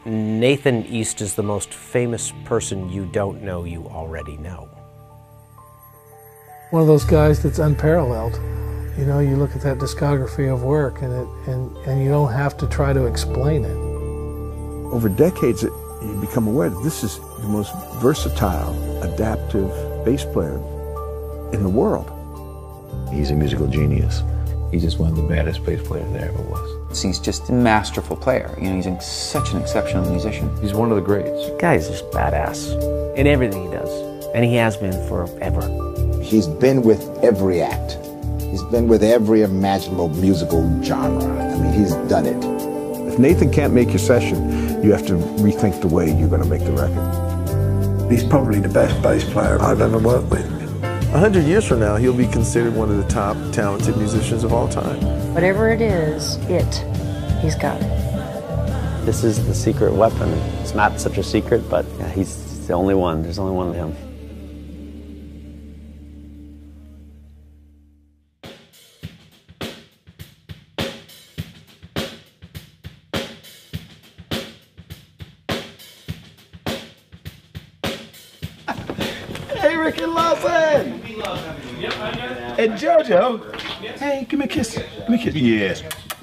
Nathan East is the most famous person you don't know you already know. One of those guys that's unparalleled. You know, you look at that discography of work and you don't have to try to explain it. Over decades, you become aware that this is the most versatile, adaptive bass player in the world. He's a musical genius. He's just one of the baddest bass players there ever was. He's just a masterful player. You know, he's such an exceptional musician. He's one of the greats. The guy's just badass in everything he does, and he has been forever. He's been with every act. He's been with every imaginable musical genre. I mean, he's done it. If Nathan can't make your session, you have to rethink the way you're going to make the record. He's probably the best bass player I've ever worked with. 100 years from now, he'll be considered one of the top talented musicians of all time. Whatever it is, he's got it. This is the secret weapon. It's not such a secret, but yeah, he's the only one. There's only one of him. Hey, Ricky Lawson! And JoJo! Hey, give me a kiss. Give me a kiss. Yes.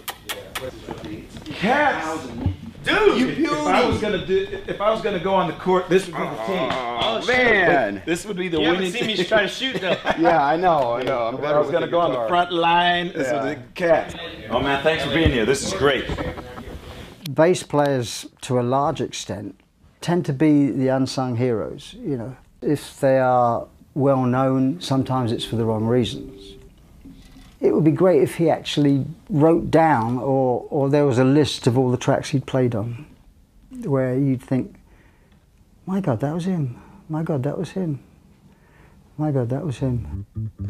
Cats! Dude! You beauty! If I was gonna go on the court, this would be the team. Oh, man! This would be the winning team. You haven't seen me try to shoot, though. Yeah, I know. If I was gonna go on the front line, this would be the Cats. Oh, man, thanks for being here. This is great. Bass players, to a large extent, tend to be the unsung heroes, you know. If they are well known, sometimes it's for the wrong reasons. It would be great if he actually wrote down or there was a list of all the tracks he'd played on where you'd think, my God, that was him. My God, that was him. My God, that was him.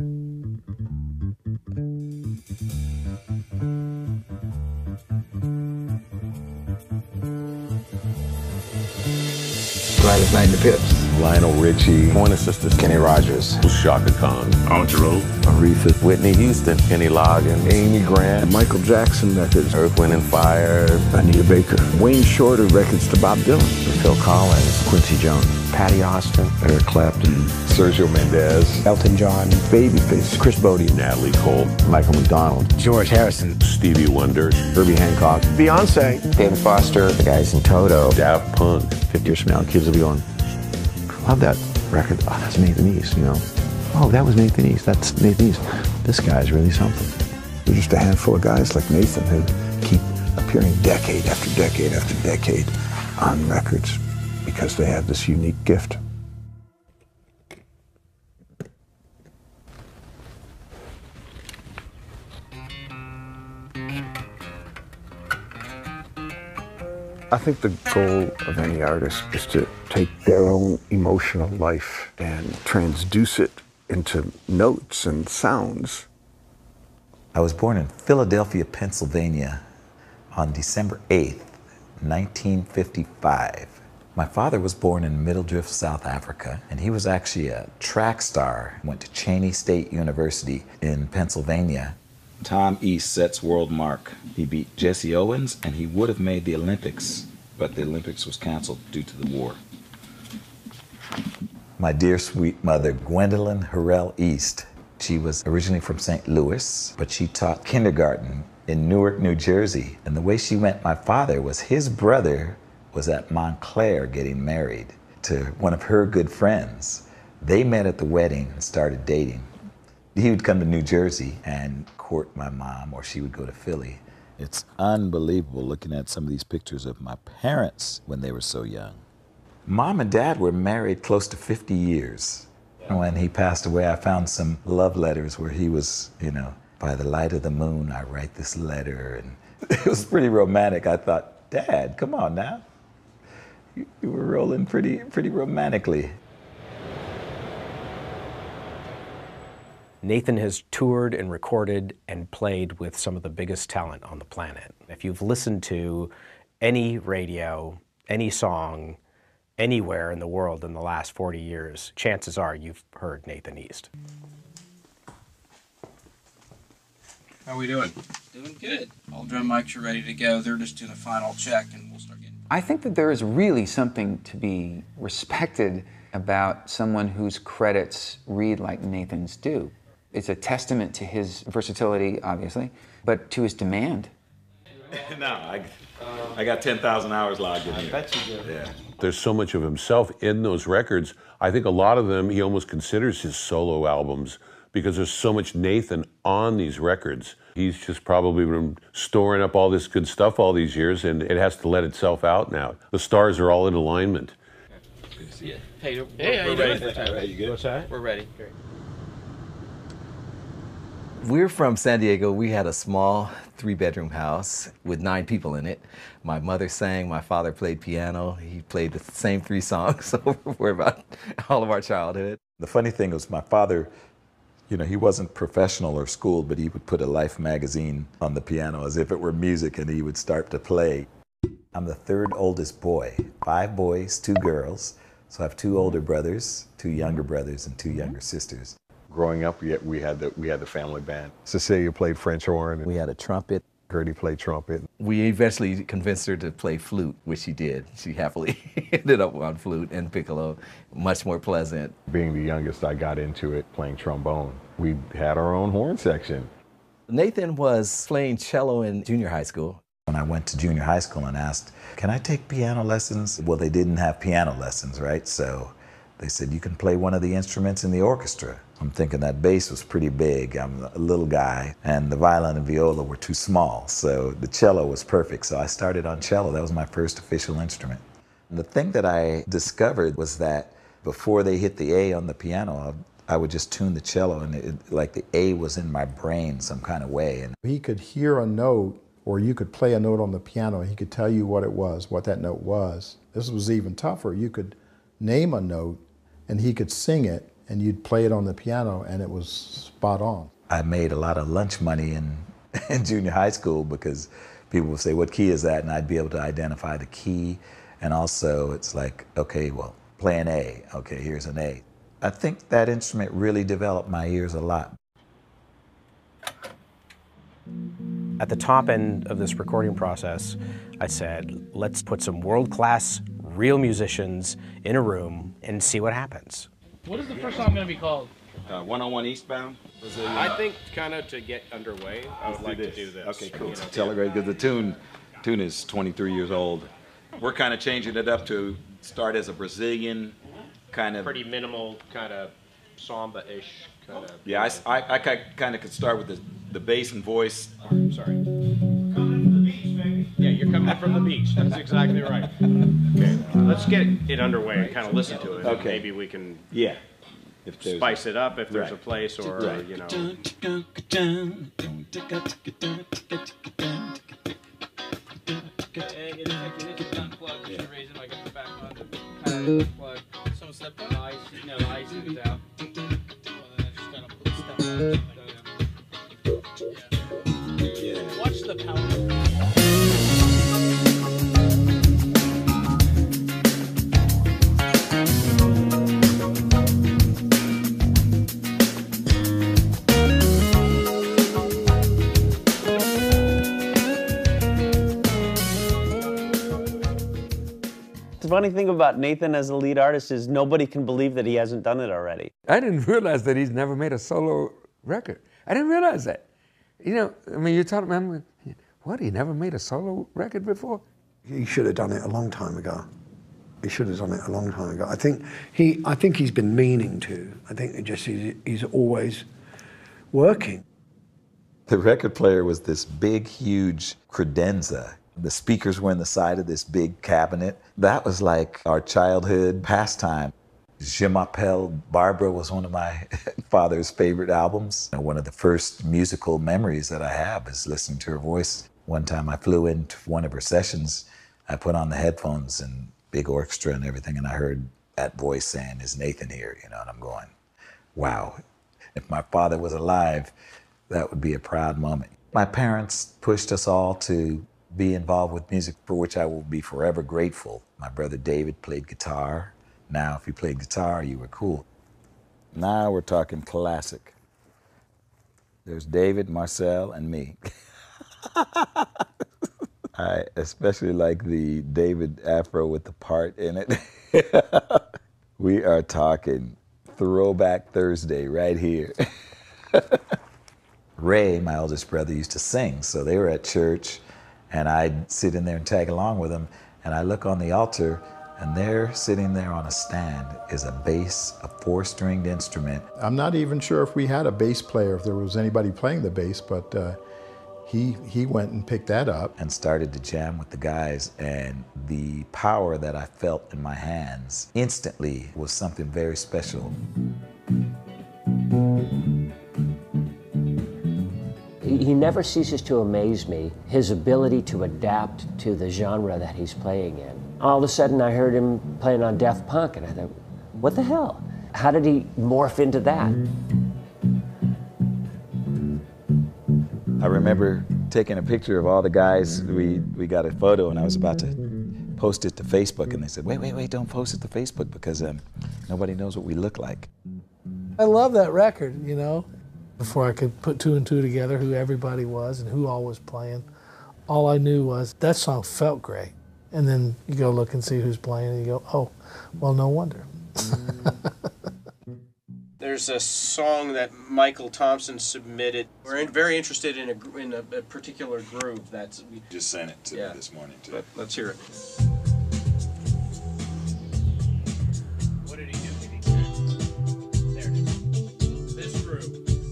Gladys Knight and the Pips. Lionel Richie. Pointer Sisters. Kenny Rogers. Shaka Khan. Altero. Aretha. Whitney Houston. Kenny Loggins. Amy Grant. Michael Jackson records. Earth, Wind and Fire. Anita Baker. Wayne Shorter records to Bob Dylan. Phil Collins. Quincy Jones. Patty Austin. Eric Clapton. Sergio Mendes. Elton John. Babyface. Chris Bodie. Natalie Cole. Michael McDonald. George Harrison. Stevie Wonder. Herbie Hancock. Beyonce. David Foster. The guys in Toto. Daft Punk. 50 years from now, kids will be going, love that record. Oh, that's Nathan East, you know. Oh, that was Nathan East. That's Nathan East. This guy's really something. There's just a handful of guys like Nathan who keep appearing decade after decade after decade on records because they have this unique gift. I think the goal of any artist is to take their own emotional life and transduce it into notes and sounds. I was born in Philadelphia, Pennsylvania on December 8th, 1955. My father was born in Middeldrift, South Africa, and he was actually a track star. Went to Cheney State University in Pennsylvania. Tom East sets world mark. He beat Jesse Owens, and he would have made the Olympics, but the Olympics was canceled due to the war. My dear sweet mother, Gwendolyn Harrell East. She was originally from St. Louis, but she taught kindergarten in Newark, New Jersey. And the way she met my father was his brother was at Montclair getting married to one of her good friends. They met at the wedding and started dating. He would come to New Jersey and court my mom, or she would go to Philly. It's unbelievable looking at some of these pictures of my parents when they were so young. Mom and Dad were married close to 50 years. When he passed away, I found some love letters where he was, you know, by the light of the moon, I write this letter. And it was pretty romantic. I thought, Dad, come on now. You were rolling pretty romantically. Nathan has toured and recorded and played with some of the biggest talent on the planet. If you've listened to any radio, any song, anywhere in the world in the last 40 years, chances are you've heard Nathan East. How we doing? Doing good. All drum mics are ready to go. They're just doing a final check and we'll start getting... I think that there is really something to be respected about someone whose credits read like Nathan's do. It's a testament to his versatility, obviously, but to his demand. No, I got 10,000 hours logged in here. I bet you do. Yeah. There's so much of himself in those records. I think a lot of them he almost considers his solo albums because there's so much Nathan on these records. He's just probably been storing up all this good stuff all these years, and it has to let itself out now. The stars are all in alignment. Good to see you. Hey, how we're you ready. doing? All right, you good? What's that? We're ready. Great. We're from San Diego. We had a small 3-bedroom house with 9 people in it. My mother sang, my father played piano. He played the same 3 songs for about all of our childhood. The funny thing was my father, you know, he wasn't professional or schooled, but he would put a Life magazine on the piano as if it were music, and he would start to play. I'm the 3rd oldest boy, 5 boys, 2 girls. So I have 2 older brothers, 2 younger brothers, and 2 younger sisters. Growing up, we had the family band. Cecilia played French horn. We had a trumpet. Gertie played trumpet. We eventually convinced her to play flute, which she did. She happily ended up on flute and piccolo, much more pleasant. Being the youngest, I got into it playing trombone. We had our own horn section. Nathan was playing cello in junior high school. When I went to junior high school and asked, can I take piano lessons? Well, they didn't have piano lessons, right? So they said, you can play one of the instruments in the orchestra. I'm thinking that bass was pretty big. I'm a little guy, and the violin and viola were too small, so the cello was perfect. So I started on cello. That was my first official instrument. And the thing that I discovered was that before they hit the A on the piano, I would just tune the cello, and like the A was in my brain some kind of way. And he could hear a note, or you could play a note on the piano, and he could tell you what it was, what that note was. This was even tougher. You could name a note, and he could sing it, and you'd play it on the piano, and it was spot on. I made a lot of lunch money in junior high school because people would say, what key is that? And I'd be able to identify the key. And also it's like, okay, well, play an A. Okay, here's an A. I think that instrument really developed my ears a lot. At the top end of this recording process, I said, let's put some world-class, real musicians in a room and see what happens. What is the first song going to be called? 101 Eastbound. I think kind of to get underway, I would like to do this. Okay, cool. Tell it right, because the tune is 23 years old. We're kind of changing it up to start as a Brazilian kind of... Pretty minimal, kind of samba-ish kind of... Yeah, I kind of could start with the bass and voice. Oh, sorry. Coming from the beach, baby. Yeah, you're coming from the beach. That's exactly right. Okay, let's get it underway and kind of listen to it. Okay. Maybe we can if spice it up if there's right. a place, or, right. you know... Watch the power. The funny thing about Nathan as a lead artist is nobody can believe that he hasn't done it already. I didn't realize that he's never made a solo record. I didn't realize that. You know, I mean, you're talking about, what, he never made a solo record before? He should have done it a long time ago. He should have done it a long time ago. I think he's been meaning to. I think he's always working. The record player was this big, huge credenza. The speakers were in the side of this big cabinet. That was like our childhood pastime. Je m'appelle Barbara was one of my father's favorite albums. One of the first musical memories that I have is listening to her voice. One time I flew into one of her sessions. I put on the headphones and big orchestra and everything, and I heard that voice saying, "Is Nathan here?" You know, and I'm going, wow. If my father was alive, that would be a proud moment. My parents pushed us all to be involved with music, for which I will be forever grateful. My brother David played guitar. Now, if you played guitar, you were cool. Now we're talking classic. There's David, Marcel, and me. I especially like the David Afro with the part in it. We are talking Throwback Thursday right here. Ray, my oldest brother, used to sing, so they were at church, and I'd sit in there and tag along with them, and I look on the altar, and there, sitting there on a stand, is a bass, a 4-stringed instrument. I'm not even sure if we had a bass player, if there was anybody playing the bass, but he went and picked that up. And started to jam with the guys, and the power that I felt in my hands instantly was something very special. He never ceases to amaze me, his ability to adapt to the genre that he's playing in. All of a sudden I heard him playing on Daft Punk, and I thought, what the hell? How did he morph into that? I remember taking a picture of all the guys. We got a photo, and I was about to post it to Facebook, and they said, wait, don't post it to Facebook because nobody knows what we look like. I love that record, you know. Before I could put 2 and 2 together, who everybody was and who all was playing, all I knew was that song felt great. And then you go look and see who's playing, and you go, oh, well, no wonder. There's a song that Michael Thompson submitted. We're very interested in a particular groove that's... Just sent it to me this morning, too. Let's hear it. What did he do? There it is. This groove.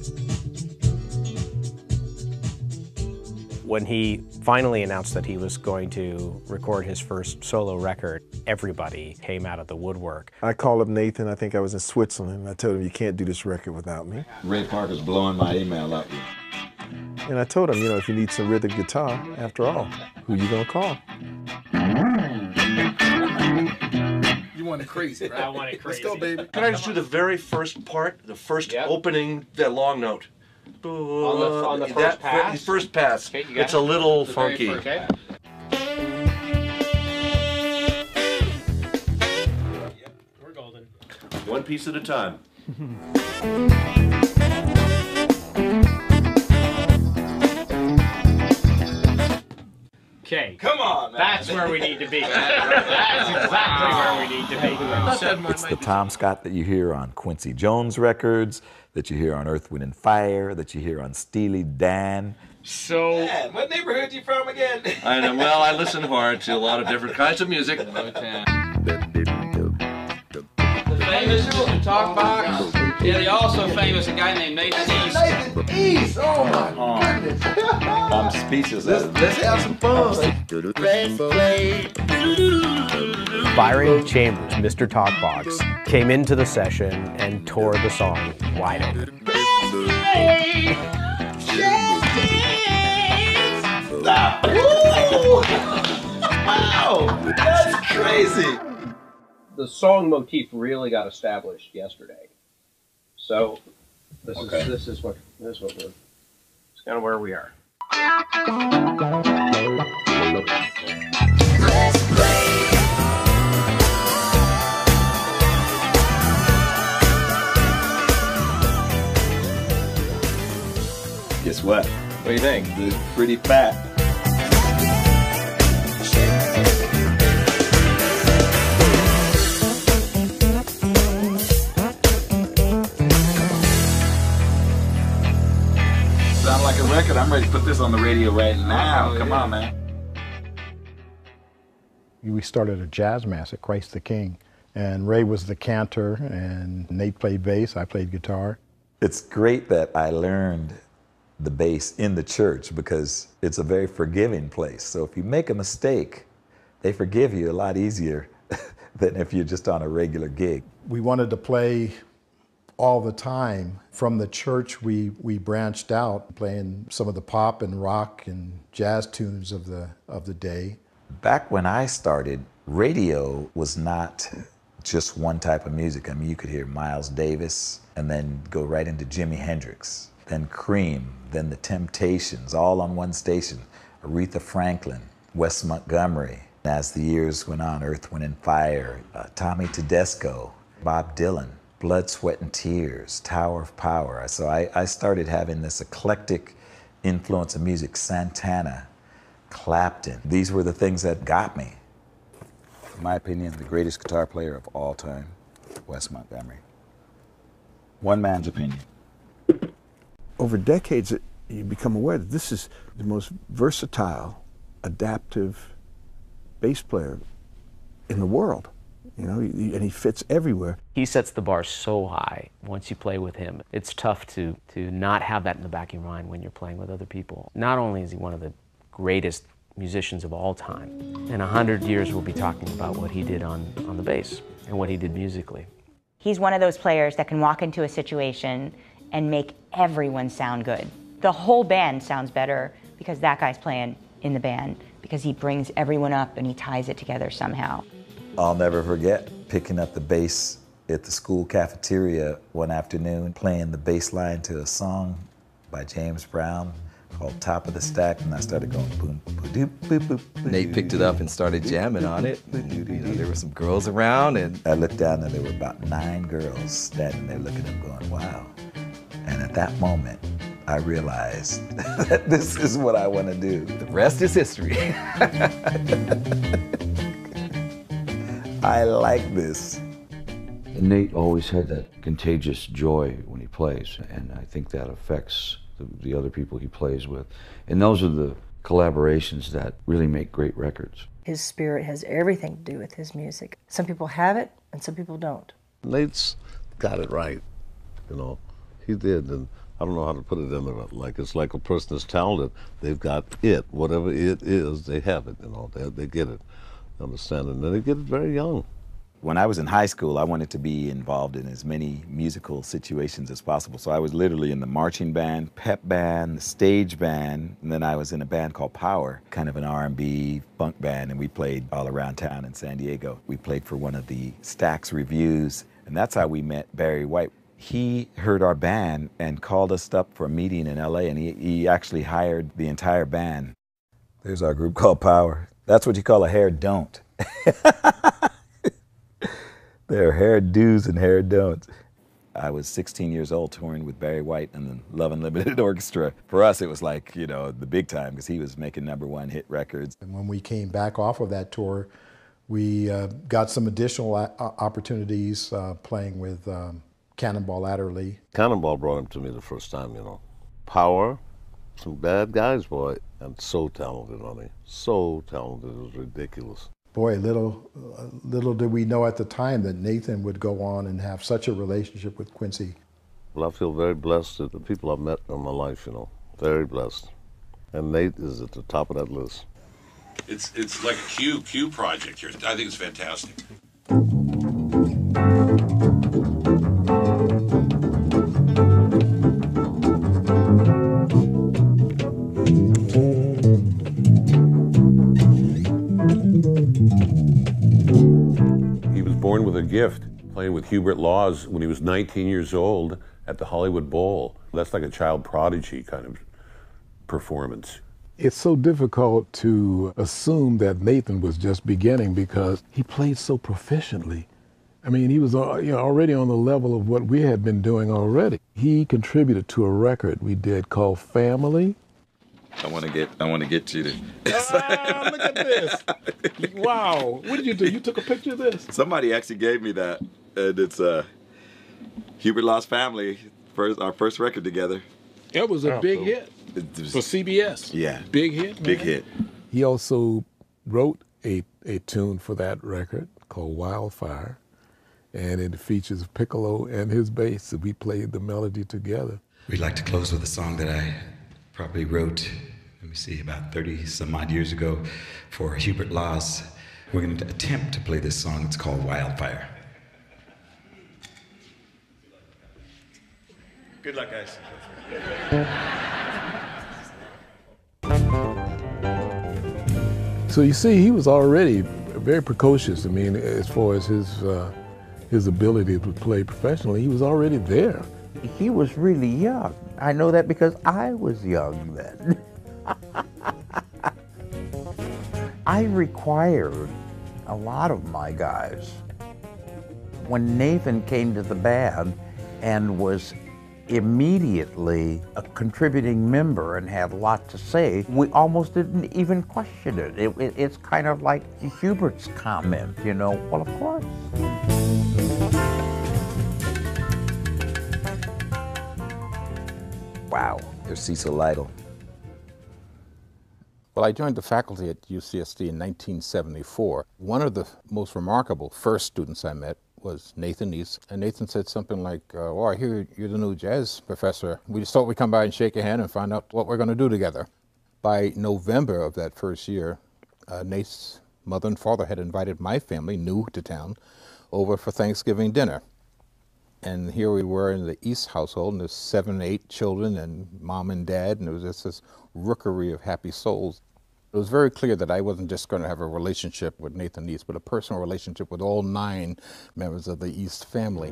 When he finally announced that he was going to record his first solo record, everybody came out of the woodwork. I called up Nathan, I think I was in Switzerland, and I told him, you can't do this record without me. Ray Parker's blowing my email up. And I told him, you know, if you need some rhythm guitar, after all, who you gonna call? You want it crazy, right? I want it crazy. Let's go, baby. Can I just do the very first part, the first opening, that long note? On the first pass? The first pass. Okay, you got it's a little the funky. Okay. We're golden. One piece at a time. Okay. Come on, man. That's where we need to be. That's exactly where we need to be. It's the Tom Scott that you hear on Quincy Jones records, that you hear on Earth, Wind and Fire, that you hear on Steely Dan. So, Man, what neighborhood you from again? I know. Well, I listen hard to a lot of different kinds of music. The famous talk box. Yeah, the also famous a guy named Nathan East. Nathan East! Oh my goodness! I'm speechless. Let's have some fun. Byron Chambers, Mr. Talkbox, came into the session and tore the song wide open. Wow! That's crazy! The song motif really got established yesterday. So this is what we're, it's kind of where we are. Guess what? What do you think? It's pretty fat. Sound like a record. I'm ready to put this on the radio right now. Come on, man. We started a jazz mass at Christ the King, and Ray was the cantor, and Nate played bass, I played guitar. It's great that I learned the bass in the church because it's a very forgiving place. So if you make a mistake, they forgive you a lot easier than if you're just on a regular gig. We wanted to play all the time. From the church, we branched out, playing some of the pop and rock and jazz tunes of the day. Back when I started, radio was not just one type of music. I mean, you could hear Miles Davis and then go right into Jimi Hendrix, then Cream, then the Temptations, all on one station, Aretha Franklin, Wes Montgomery. As the years went on, Earth, Wind and Fire, Tommy Tedesco, Bob Dylan, Blood, Sweat and Tears, Tower of Power. So I started having this eclectic influence of music, Santana, Clapton. These were the things that got me. In my opinion, the greatest guitar player of all time, Wes Montgomery. One man's opinion. Over decades, you become aware that this is the most versatile, adaptive bass player in the world. You know, and he fits everywhere. He sets the bar so high once you play with him. It's tough to not have that in the back of your mind when you're playing with other people. Not only is he one of the greatest musicians of all time, in 100 years we'll be talking about what he did on the bass and what he did musically. He's one of those players that can walk into a situation and make everyone sound good. The whole band sounds better because that guy's playing in the band, because he brings everyone up and he ties it together somehow. I'll never forget picking up the bass at the school cafeteria one afternoon, playing the bass line to a song by James Brown called Top of the Stack, and I started going boom, boom, boom, boom. Nate picked it up and started jamming on it. You know, there were some girls around, and I looked down and there were about 9 girls standing there looking at him going, wow. And at that moment, I realized that this is what I want to do. The rest is history. I like this. Nate always had that contagious joy when he plays, and I think that affects the other people he plays with. And those are the collaborations that really make great records. His spirit has everything to do with his music. Some people have it, and some people don't. Nate's got it right, you know. He did, and I don't know how to put it in there. Like, it's like a person is talented. They've got it. Whatever it is, they have it, you know. They get it. Understand, and then they get it very young. When I was in high school, I wanted to be involved in as many musical situations as possible. So I was literally in the marching band, pep band, the stage band, and then I was in a band called Power, kind of an R&B funk band, and we played all around town in San Diego. We played for one of the Stax Revues, and that's how we met Barry White. He heard our band and called us up for a meeting in LA, and he actually hired the entire band. There's our group called Power. That's what you call a hair don't. There are hair do's and hair don'ts. I was 16 years old touring with Barry White and the Love Unlimited Orchestra. For us, it was like, you know, the big time, because he was making #1 hit records. And when we came back off of that tour, we got some additional opportunities playing with Cannonball Adderley. Cannonball brought him to me the first time, you know. Power, some bad guys, boy, and so talented, honey. So talented, it was ridiculous. Boy, little did we know at the time that Nathan would go on and have such a relationship with Quincy. Well, I feel very blessed at the people I've met in my life, you know. Very blessed. And Nate is at the top of that list. It's like a Q project here. I think it's fantastic. He was born with a gift, playing with Hubert Laws when he was 19 years old at the Hollywood Bowl. That's like a child prodigy kind of performance. It's so difficult to assume that Nathan was just beginning because he played so proficiently. I mean, he was already on the level of what we had been doing already. He contributed to a record we did called Family. I want to get you to. Look at this! Wow, what did you do? You took a picture of this? Somebody actually gave me that, and it's Hubert Laws Family, our first record together. It was a big hit for CBS. Yeah, big hit. Man. Big hit. He also wrote a tune for that record called Wildfire, and it features Piccolo and his bass, and we played the melody together. We'd like to close with a song that I probably wrote, let me see, about 30 some odd years ago for Hubert Laws. We're going to attempt to play this song. It's called Wildfire. Good luck, guys. So you see, he was already very precocious. I mean, as far as his ability to play professionally, he was already there. He was really young. I know that because I was young then. I required a lot of my guys. When Nathan came to the band and was immediately a contributing member and had a lot to say. We almost didn't even question it. It's kind of like Hubert's comment, you know, well, of course. Wow, there's Cecil Lytle. Well, I joined the faculty at UCSD in 1974. One of the most remarkable first students I met was Nathan East. And Nathan said something like, oh, I hear you're the new jazz professor. We just thought we'd come by and shake a hand and find out what we're going to do together. By November of that first year, Nate's mother and father had invited my family, new to town, over for Thanksgiving dinner. And here we were in the East household, and there's 7, 8 children and mom and dad, and it was just this rookery of happy souls. It was very clear that I wasn't just going to have a relationship with Nathan East, but a personal relationship with all 9 members of the East family.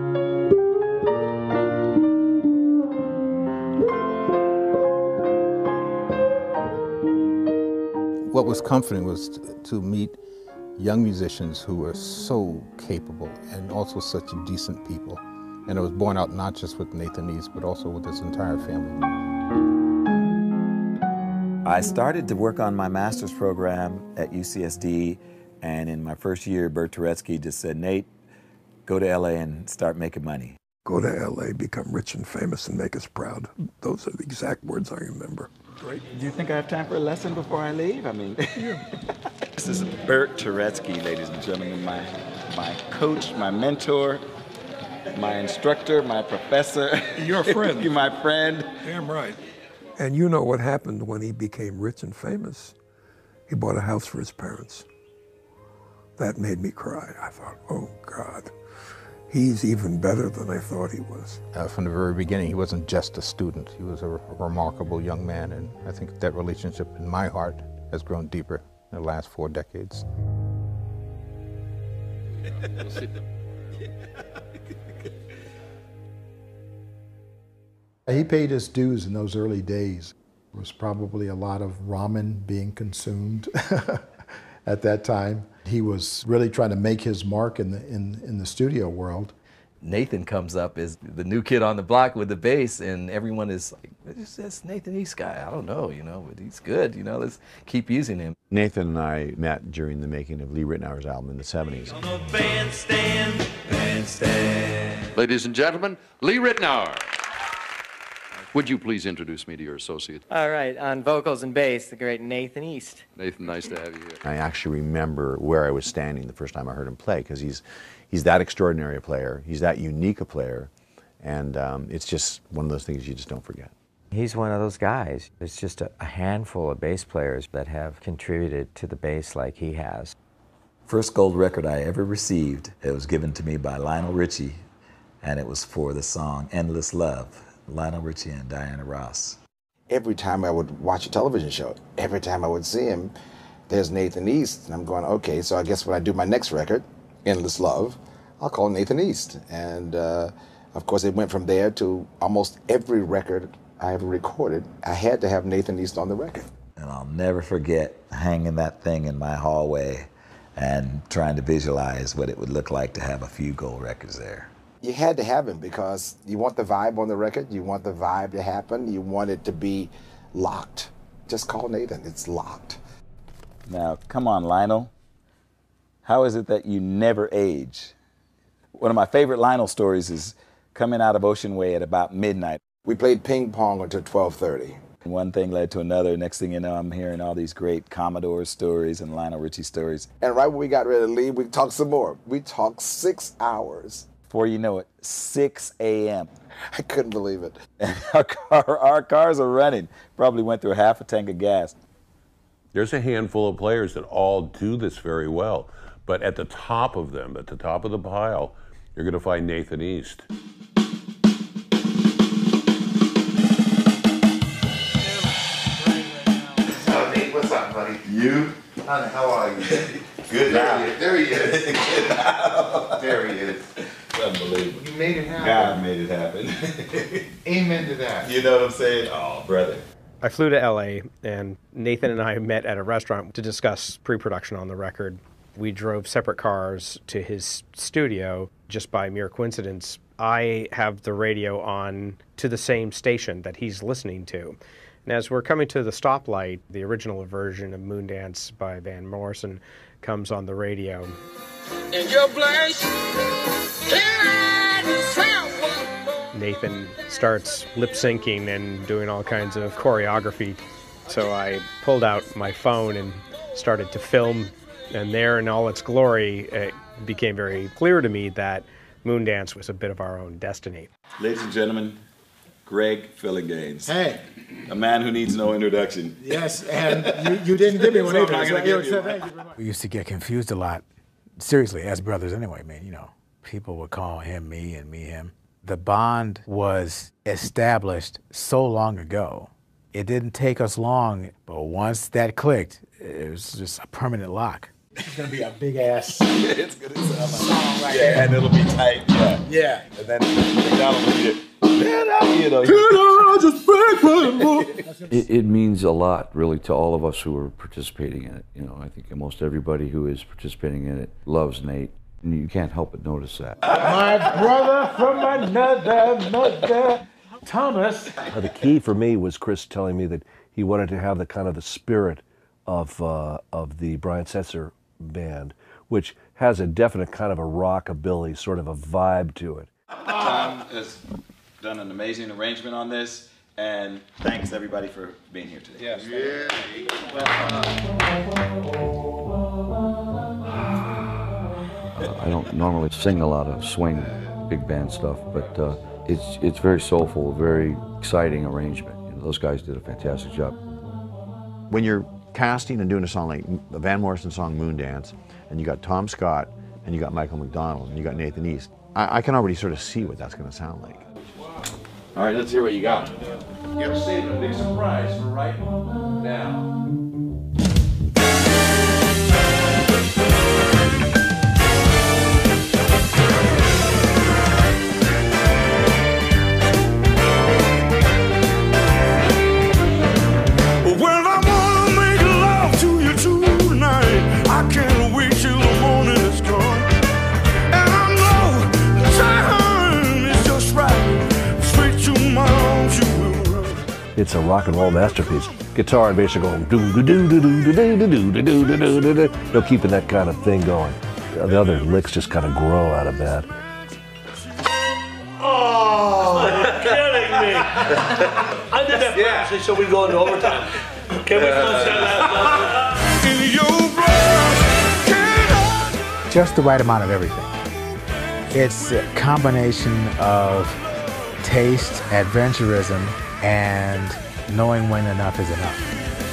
What was comforting was to meet young musicians who were so capable and also such decent people. And it was borne out not just with Nathan East, but also with his entire family. I started to work on my master's program at UCSD, and in my first year, Bert Turetsky just said, Nate, go to LA and start making money. Go to LA, become rich and famous, and make us proud. Those are the exact words I remember. Great. Do you think I have time for a lesson before I leave? I mean, this is Bert Turetsky, ladies and gentlemen, my coach, my mentor, my instructor, my professor. Your friend. You're my friend. Damn right. And you know what happened when he became rich and famous? He bought a house for his parents. That made me cry. I thought, oh God, he's even better than I thought he was. From the very beginning, he wasn't just a student. He was a remarkable young man, and I think that relationship in my heart has grown deeper in the last 4 decades. He paid his dues in those early days. There was probably a lot of ramen being consumed at that time. He was really trying to make his mark in the studio world. Nathan comes up as the new kid on the block with the bass, and everyone is like, "It's this Nathan East guy. I don't know, but he's good. Let's keep using him." Nathan and I met during the making of Lee Ritenour's album in the 70s. Bandstand. Ladies and gentlemen, Lee Ritenour. Would you please introduce me to your associate? All right, on vocals and bass, the great Nathan East. Nathan, nice to have you here. I actually remember where I was standing the first time I heard him play, because he's that extraordinary a player, he's that unique a player, and it's just one of those things you just don't forget. He's one of those guys. There's just a handful of bass players that have contributed to the bass like he has. First gold record I ever received, it was given to me by Lionel Richie, and it was for the song Endless Love. Lionel Richie and Diana Ross. Every time I would watch a television show, every time I would see him, there's Nathan East, and I'm going, okay, so I guess when I do my next record, Endless Love, I'll call Nathan East. And of course, it went from there to almost every record I ever recorded. I had to have Nathan East on the record. And I'll never forget hanging that thing in my hallway and trying to visualize what it would look like to have a few gold records there. You had to have him because you want the vibe on the record, you want the vibe to happen, you want it to be locked. Just call Nathan, it's locked. Now, come on, Lionel. How is it that you never age? One of my favorite Lionel stories is coming out of Ocean Way at about midnight. We played ping pong until 12:30. One thing led to another. Next thing you know, I'm hearing all these great Commodore stories and Lionel Richie stories. And right when we got ready to leave, we talked some more. We talked 6 hours. Before you know it, 6 a.m. I couldn't believe it. And our cars are running. Probably went through half a tank of gas. There's a handful of players that all do this very well, but at the top of them, at the top of the pile, you're going to find Nathan East. Oh, Nate, what's up, buddy? You? How are you? Good now. There he is. Good now. There he is. Unbelievable. You made it happen. God made it happen. Amen to that. You know what I'm saying? Oh, brother. I flew to LA, and Nathan and I met at a restaurant to discuss pre-production on the record. We drove separate cars to his studio. Just by mere coincidence, I have the radio on to the same station that he's listening to. And as we're coming to the stoplight, the original version of Moondance by Van Morrison comes on the radio. In your place, Nathan starts lip syncing and doing all kinds of choreography. So I pulled out my phone and started to film, and there in all its glory, it became very clear to me that Moondance was a bit of our own destiny. Ladies and gentlemen, Greg Phillinganes. Hey. A man who needs no introduction. Yes, and you didn't give me one So I'm either. not gonna give you one. We used to get confused a lot, seriously, as brothers anyway, man, you know. People would call him me and me him. The bond was established so long ago. It didn't take us long, but once that clicked, it was just a permanent lock. It's gonna be a big ass It's gonna sound like song right yeah, there. and it'll be tight. Yeah. Yeah. And then McDonald will be It means a lot, really, to all of us who are participating in it. You know, I think most everybody who is participating in it loves Nate, and you can't help but notice that. My brother from another mother, Thomas. The key for me was Chris telling me that he wanted to have the kind of the spirit of the Brian Setzer band, which has a definite kind of a rockabilly sort of a vibe to it. Tom has done an amazing arrangement on this, and thanks everybody for being here today. Yes. I don't normally sing a lot of swing, big band stuff, but it's very soulful, very exciting arrangement. You know, those guys did a fantastic job. When you're casting and doing a song like the Van Morrison song Moondance, and you got Tom Scott, and you got Michael McDonald, and you got Nathan East, I can already sort of see what that's going to sound like. All right, let's hear what you got. You ever saved a big surprise for right now? Well, I wanna make love to you tonight. I can't wait till the morning is gone. And I know the time is just right. Straight to my arms you will run. It's a rock and roll masterpiece. Guitar and bass are going doo doo doo doo doo doo doo doo doo doo doo doo doo. They're keeping that kind of thing going. The other licks just kind of grow out of that. Oh, you're killing me. I did that purposely so we go into overtime. Can we finish that last in your breath? Just the right amount of everything. It's a combination of taste, adventurism, and knowing when enough is enough.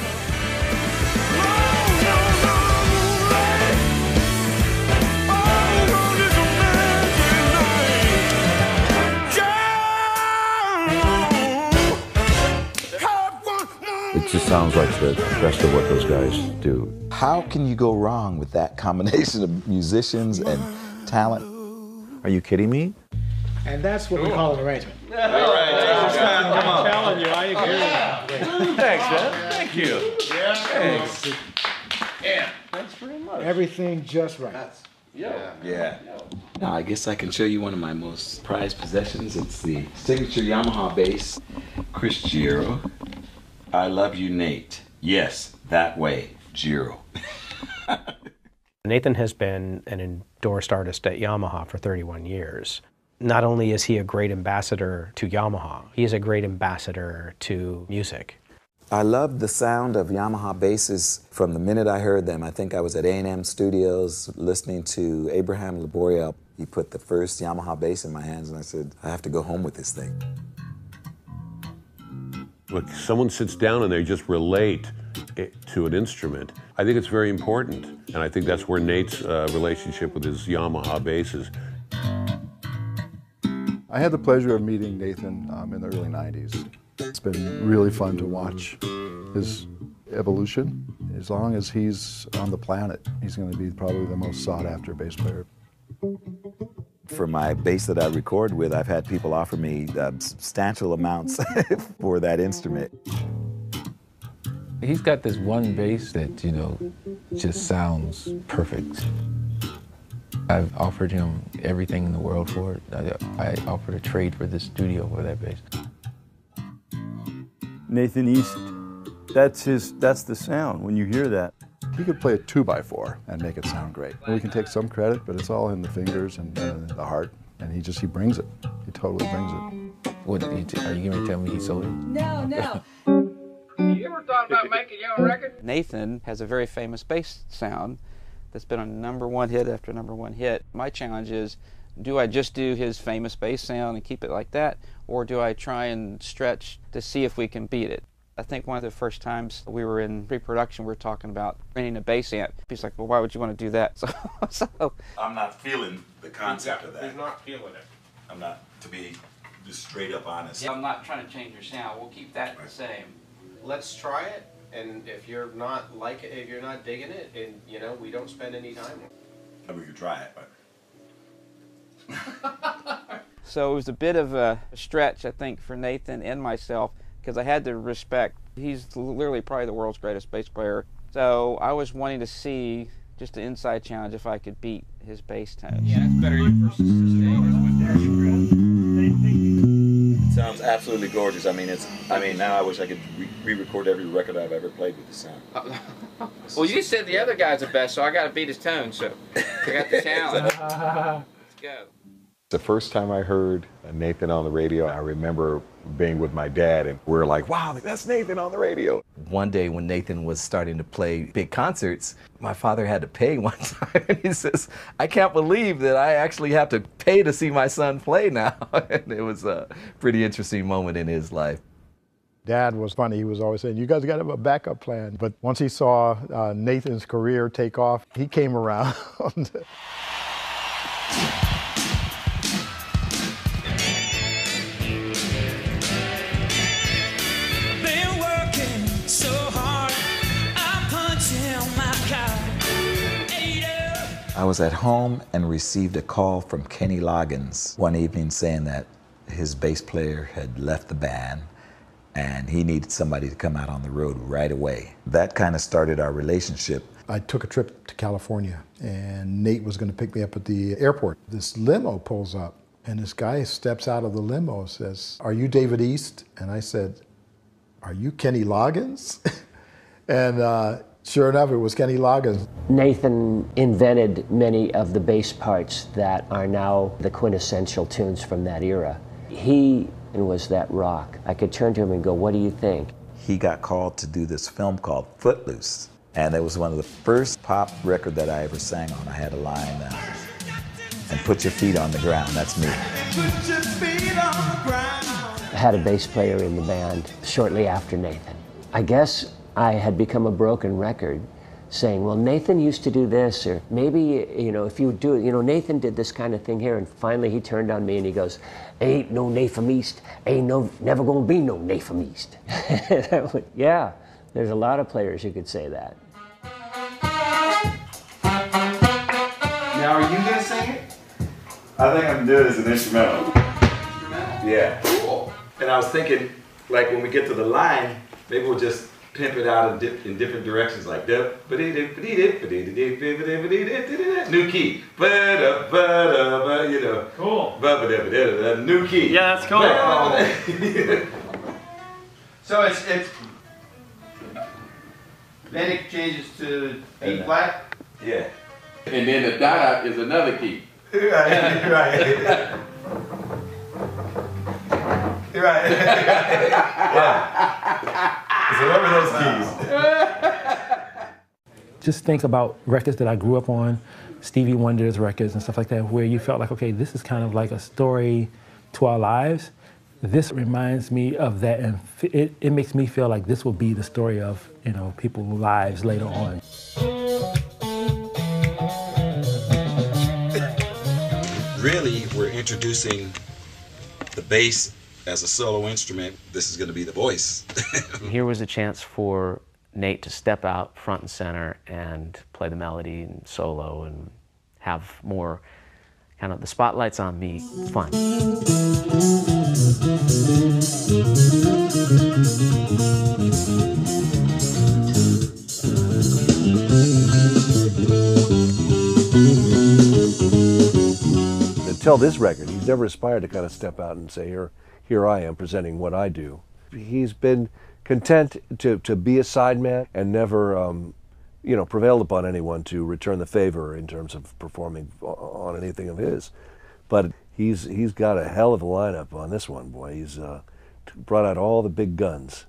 It just sounds like the best of what those guys do. How can you go wrong with that combination of musicians and talent? Are you kidding me? And that's what we call an arrangement. All right, come on. I'm telling you, I agree. Thanks, man. Thank you. Yeah. Thanks. Yeah. Thanks very much. Everything just right. Yeah. Now, I guess I can show you one of my most prized possessions. It's the signature Yamaha bass, Chris Giro. I love you, Nate. Yes, that way, Giro. Nathan has been an endorsed artist at Yamaha for 31 years. Not only is he a great ambassador to Yamaha, he is a great ambassador to music. I loved the sound of Yamaha basses from the minute I heard them. I think I was at A&M Studios listening to Abraham Laboria. He put the first Yamaha bass in my hands and I said, I have to go home with this thing. Look, someone sits down and they just relate it to an instrument. I think it's very important, and I think that's where Nate's relationship with his Yamaha bass is. I had the pleasure of meeting Nathan in the early 90s. It's been really fun to watch his evolution. As long as he's on the planet, he's going to be probably the most sought-after bass player. For my bass that I record with, I've had people offer me substantial amounts for that instrument. He's got this one bass that, you know, just sounds perfect. I've offered him everything in the world for it. I offered a trade for this studio for that bass. Nathan East, that's the sound when you hear that. He could play a 2x4 and make it sound great. We can take some credit, but it's all in the fingers and the heart, and he brings it. He totally brings it. What, are you going to tell me he sold it? No, no. You ever thought about making your own record? Nathan has a very famous bass sound that's been on #1 hit after #1 hit. My challenge is, do I just do his famous bass sound and keep it like that, or do I try and stretch to see if we can beat it? I think one of the first times we were in pre-production, we were talking about renting a bass amp. He's like, well, why would you want to do that? So I'm not feeling the concept of that. He's not feeling it. I'm not, to be just straight up honest. Yeah, I'm not trying to change your sound. We'll keep that the same. Let's try it, and if you're not if you're not digging it, and you know, we don't spend any time on it. I mean, we could try it, but. So it was a bit of a stretch, I think, for Nathan and myself, because I had to respect, he's literally probably the world's greatest bass player. So I was wanting to see, just an inside challenge, if I could beat his bass tone. Yeah, it's better versus sustain. It sounds absolutely gorgeous. I mean, now I wish I could re-record every record I've ever played with the sound. Well, you said the other guy's the best, so I got to beat his tone, so I got the challenge. Let's go. The first time I heard Nathan on the radio, I remember being with my dad, and we were like, wow, that's Nathan on the radio. One day when Nathan was starting to play big concerts, my father had to pay one time, and he says, I can't believe that I actually have to pay to see my son play now. And it was a pretty interesting moment in his life. Dad was funny. He was always saying, you guys got to have a backup plan. But once he saw Nathan's career take off, he came around. I was at home and received a call from Kenny Loggins one evening saying that his bass player had left the band and he needed somebody to come out on the road right away. That kind of started our relationship. I took a trip to California and Nate was going to pick me up at the airport. This limo pulls up and this guy steps out of the limo and says, are you David East? And I said, are you Kenny Loggins? And sure enough, it was Kenny Loggins. Nathan invented many of the bass parts that are now the quintessential tunes from that era. He was that rock. I could turn to him and go, what do you think? He got called to do this film called Footloose. And it was one of the first pop record that I ever sang on. I had a line, and put your feet on the ground, that's me. Put your feet on the ground. I had a bass player in the band shortly after Nathan. I guess I had become a broken record saying, well, Nathan used to do this, or maybe, you know, if you do it, you know, Nathan did this kind of thing here, and finally he turned on me and he goes, ain't no Nathan East, never gonna be no Nathan East. Went, yeah, there's a lot of players who could say that. Now, are you gonna sing it? I think I'm doing it as an instrumental. Instrumental? Yeah. Cool. And I was thinking, like, when we get to the line, maybe we'll just pimp it out in different directions, like new key, you know. Cool. New key. Yeah, that's cool. So it's then it changes to E flat. Yeah. And then the da is another key. Right. Right. Right. Yeah. So remember those keys. Just think about records that I grew up on, Stevie Wonder's records and stuff like that, where you felt like, okay, this is kind of like a story to our lives. This reminds me of that, and it makes me feel like this will be the story of, you know, people's lives later on. Really, we're introducing the bass as a solo instrument. This is going to be the voice. Here was a chance for Nate to step out front and center and play the melody and solo and have more kind of the spotlight's on me fun. Till this record, he's never aspired to kind of step out and say, here I am presenting what I do. He's been content to be a sideman and never prevailed upon anyone to return the favor in terms of performing on anything of his. But he's got a hell of a lineup on this one, boy. He's brought out all the big guns.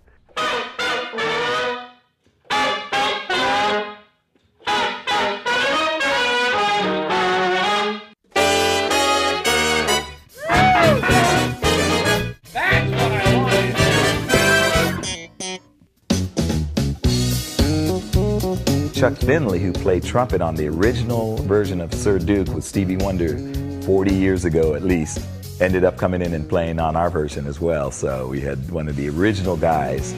Chuck Finley, who played trumpet on the original version of Sir Duke with Stevie Wonder 40 years ago at least, ended up coming in and playing on our version as well. So we had one of the original guys.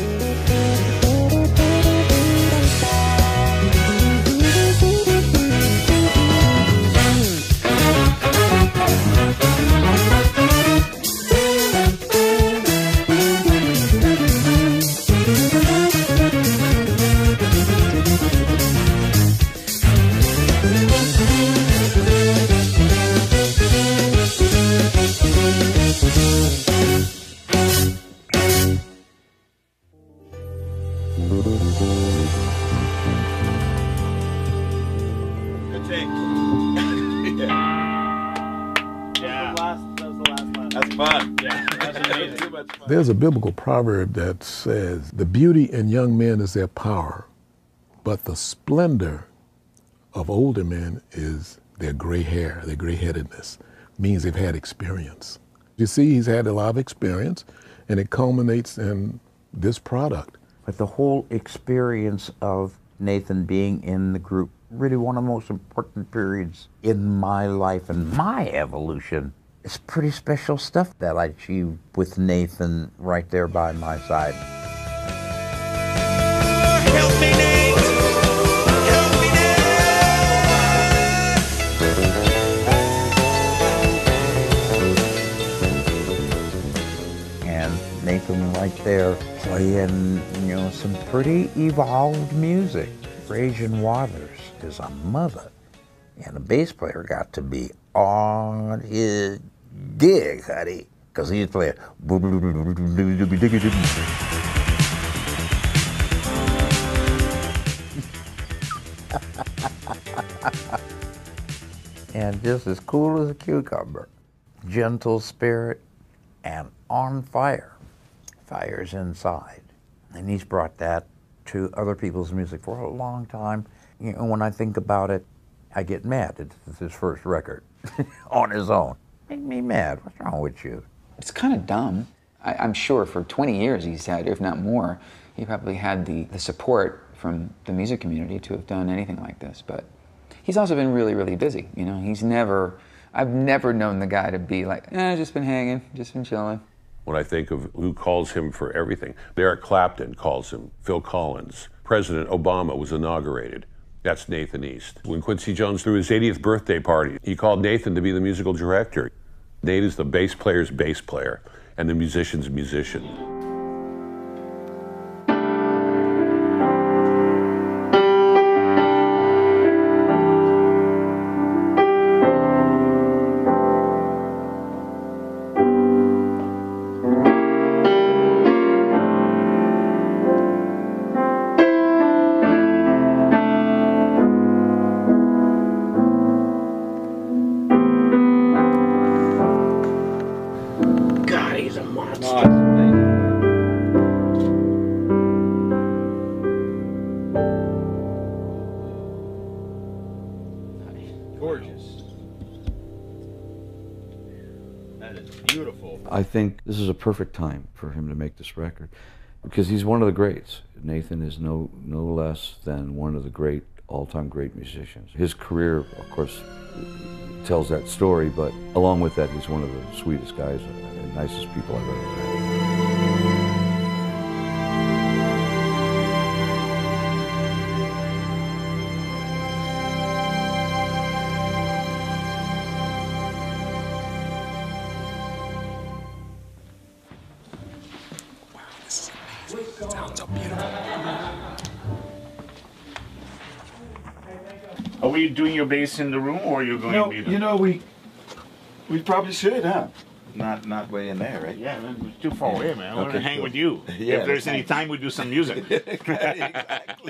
There's a biblical proverb that says, the beauty in young men is their power, but the splendor of older men is their gray hair, their gray-headedness. Means they've had experience. You see, he's had a lot of experience, and it culminates in this product. But the whole experience of Nathan being in the group, really one of the most important periods in my life and my evolution. It's pretty special stuff that I achieved with Nathan right there by my side. Help me, Nate. Help me, Nate. And Nathan right there playing, some pretty evolved music. Rajan Waters is a mother, and the bass player got to be on his gig, honey, because he was playing. And just as cool as a cucumber, gentle spirit, and on fire. Fire's inside. And he's brought that to other people's music for a long time. When I think about it, I get mad. It's his first record on his own. Make me mad. What's wrong with you? It's kind of dumb. I'm sure for 20 years he's had, if not more, he probably had the support from the music community to have done anything like this. But he's also been really, really busy. I've never known the guy to be like, just been hanging, just been chilling. When I think of who calls him for everything, Eric Clapton calls him, Phil Collins, President Obama was inaugurated. That's Nathan East. When Quincy Jones threw his 80th birthday party, he called Nathan to be the musical director. Nate is the bass player's bass player and the musician's musician. I think this is a perfect time for him to make this record because he's one of the greats. Nathan is no less than one of the great, all-time great musicians. His career, of course, tells that story, but along with that, he's one of the sweetest guys and nicest people I've ever met. Sounds so beautiful. Are we doing your bass in the room, or are you going to be there? We probably should, huh? Not way in there, right? Yeah, man, it's too far away, man. I want to hang cool. with you. Yeah, if there's any thanks. time, we do some music. Exactly.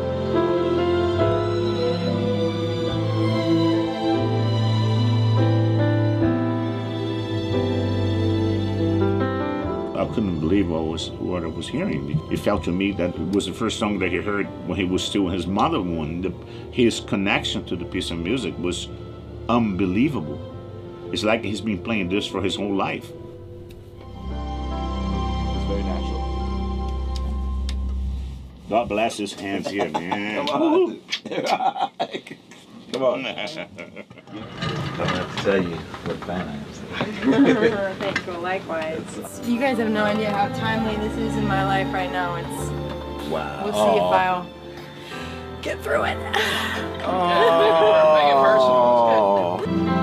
I couldn't believe what I was hearing. It felt to me that it was the first song that he heard when he was still in his mother womb. His connection to the piece of music was unbelievable. It's like he's been playing this for his whole life. It's very natural. God bless his hands here, man. Come on. Come on. I don't have to tell you what fan I am. Thank you, likewise. You guys have no idea how timely this is in my life right now. It's. Wow. We'll see if I'll get through it. Oh. Make it personal. It's good.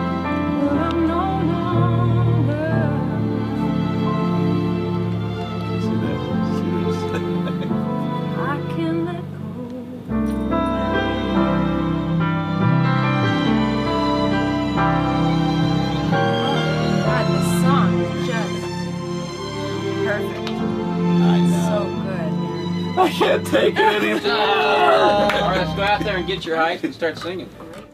I can't take it anymore. All right, let's go out there and get your hike and start singing.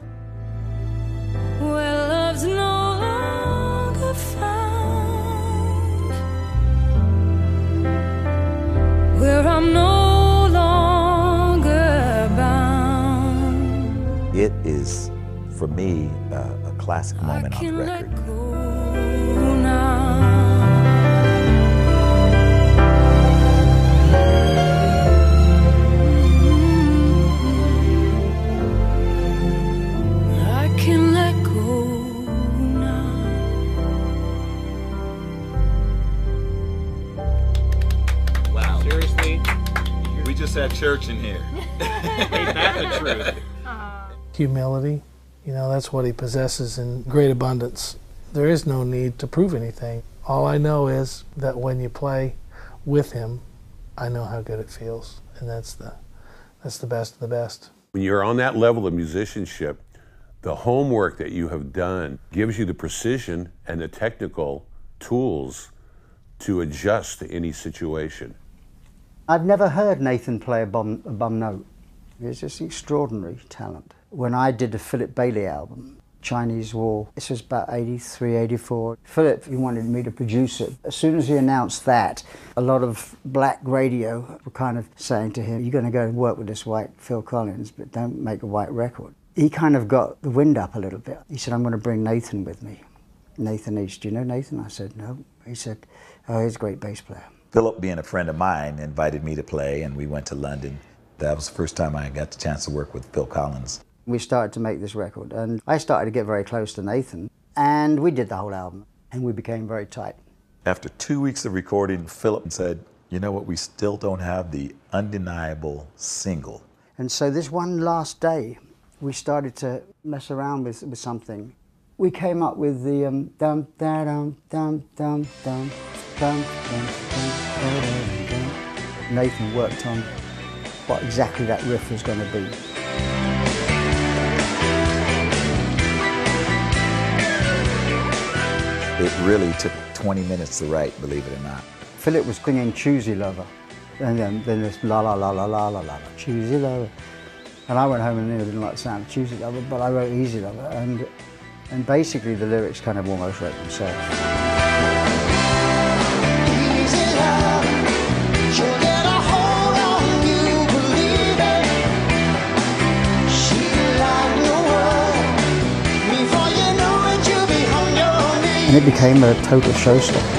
Where love's no longer found, where I'm no longer bound. It is, for me, a classic moment on the record. At church in here. Ain't that the truth? Humility, you know, that's what he possesses in great abundance. There is no need to prove anything. All I know is that when you play with him, I know how good it feels, and that's the best of the best. When you're on that level of musicianship, the homework that you have done gives you the precision and the technical tools to adjust to any situation. I've never heard Nathan play a bum note. It's just extraordinary talent. When I did the Philip Bailey album, Chinese Wall, this was about 83, 84. Philip, he wanted me to produce it. As soon as he announced that, a lot of black radio were kind of saying to him, you're going to go and work with this white Phil Collins, but don't make a white record. He kind of got the wind up a little bit. He said, I'm going to bring Nathan with me. Nathan East. Do you know Nathan? I said, no. He said, oh, he's a great bass player. Philip, being a friend of mine, invited me to play, and we went to London. That was the first time I got the chance to work with Phil Collins. We started to make this record, and I started to get very close to Nathan, and we did the whole album, and we became very tight. After 2 weeks of recording, Philip said, you know what, we still don't have the undeniable single. And so this one last day, we started to mess around with something. We came up with the dum da dum dum dum dum dum dum dum dum dum. Nathan worked on what exactly that riff was going to be. It really took 20 minutes to write, believe it or not. Philip was singing Choosy Lover, and then this la la la la la la la, Choosy Lover. And I went home and didn't like the sound of Choosy Lover, but I wrote Easy Lover, and basically the lyrics kind of almost wrote themselves. And it became a total showstopper.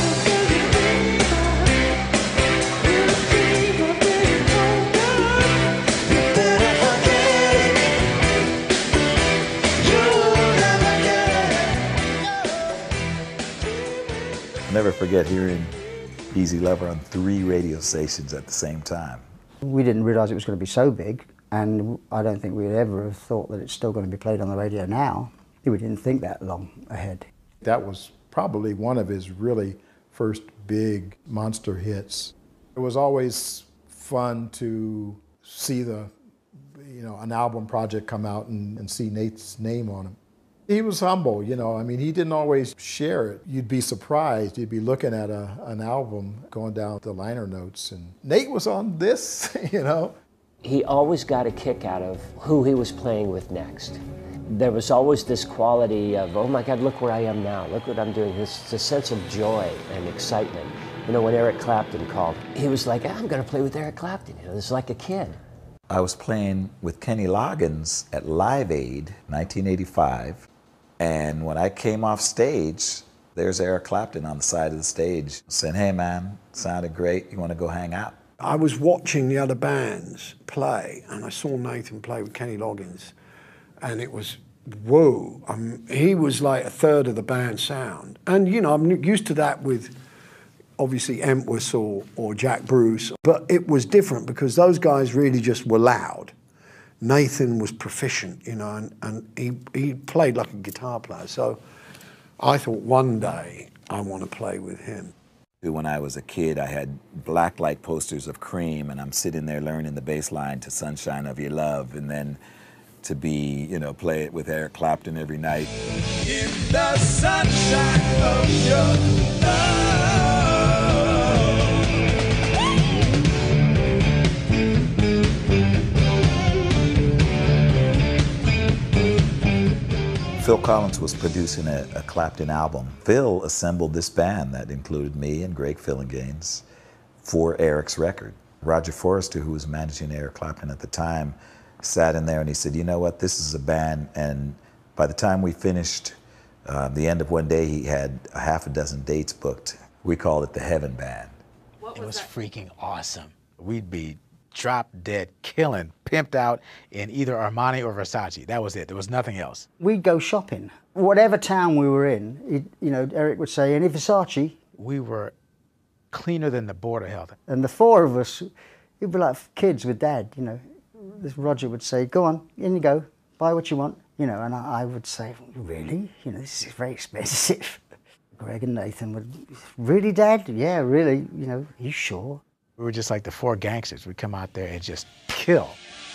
I'll never forget hearing Easy Lover on 3 radio stations at the same time. We didn't realize it was going to be so big, and I don't think we'd ever have thought that it's still going to be played on the radio now. We didn't think that long ahead. That was probably one of his really first big monster hits. It was always fun to see an album project come out and see Nate's name on it. He was humble, you know. I mean, he didn't always share it. You'd be surprised. You'd be looking at an album, going down the liner notes, and Nate was on this, you know. He always got a kick out of who he was playing with next. There was always this quality of, oh my God, look where I am now. Look what I'm doing. This sense of joy and excitement. You know, when Eric Clapton called, he was like, I'm going to play with Eric Clapton. You know, it's like a kid. I was playing with Kenny Loggins at Live Aid, 1985. And when I came off stage, there's Eric Clapton on the side of the stage saying, hey man, sounded great, you want to go hang out? I was watching the other bands play, and I saw Nathan play with Kenny Loggins, and it was, whoa. He was like a third of the band sound. And you know, I'm used to that with obviously Entwistle or Jack Bruce, but it was different because those guys really just were loud. Nathan was proficient, you know, and he played like a guitar player. So I thought one day I want to play with him. When I was a kid, I had blacklight posters of Cream, and I'm sitting there learning the bass line to Sunshine of Your Love, and then to be, you know, play it with Eric Clapton every night. In the sunshine of your love. Phil Collins was producing a Clapton album. Phil assembled this band that included me and Greg Phillinganes for Eric's record. Roger Forrester, who was managing Eric Clapton at the time, sat in there and he said, you know what, this is a band, and by the time we finished the end of one day, he had a half a dozen dates booked. We called it the Heaven Band. It was freaking awesome. We'd be drop dead killing, pimped out in either Armani or Versace. That was it. There was nothing else. We'd go shopping. Whatever town we were in, you know, Eric would say, any Versace? We were cleaner than the Board of Health. And the four of us, it'd be like kids with Dad, you know. Roger would say, go on, in you go, buy what you want, you know, and I would say, really? You know, this is very expensive. Greg and Nathan would, really, Dad? Yeah, really, you know, you sure? We were just like the four gangsters. We'd come out there and just kill.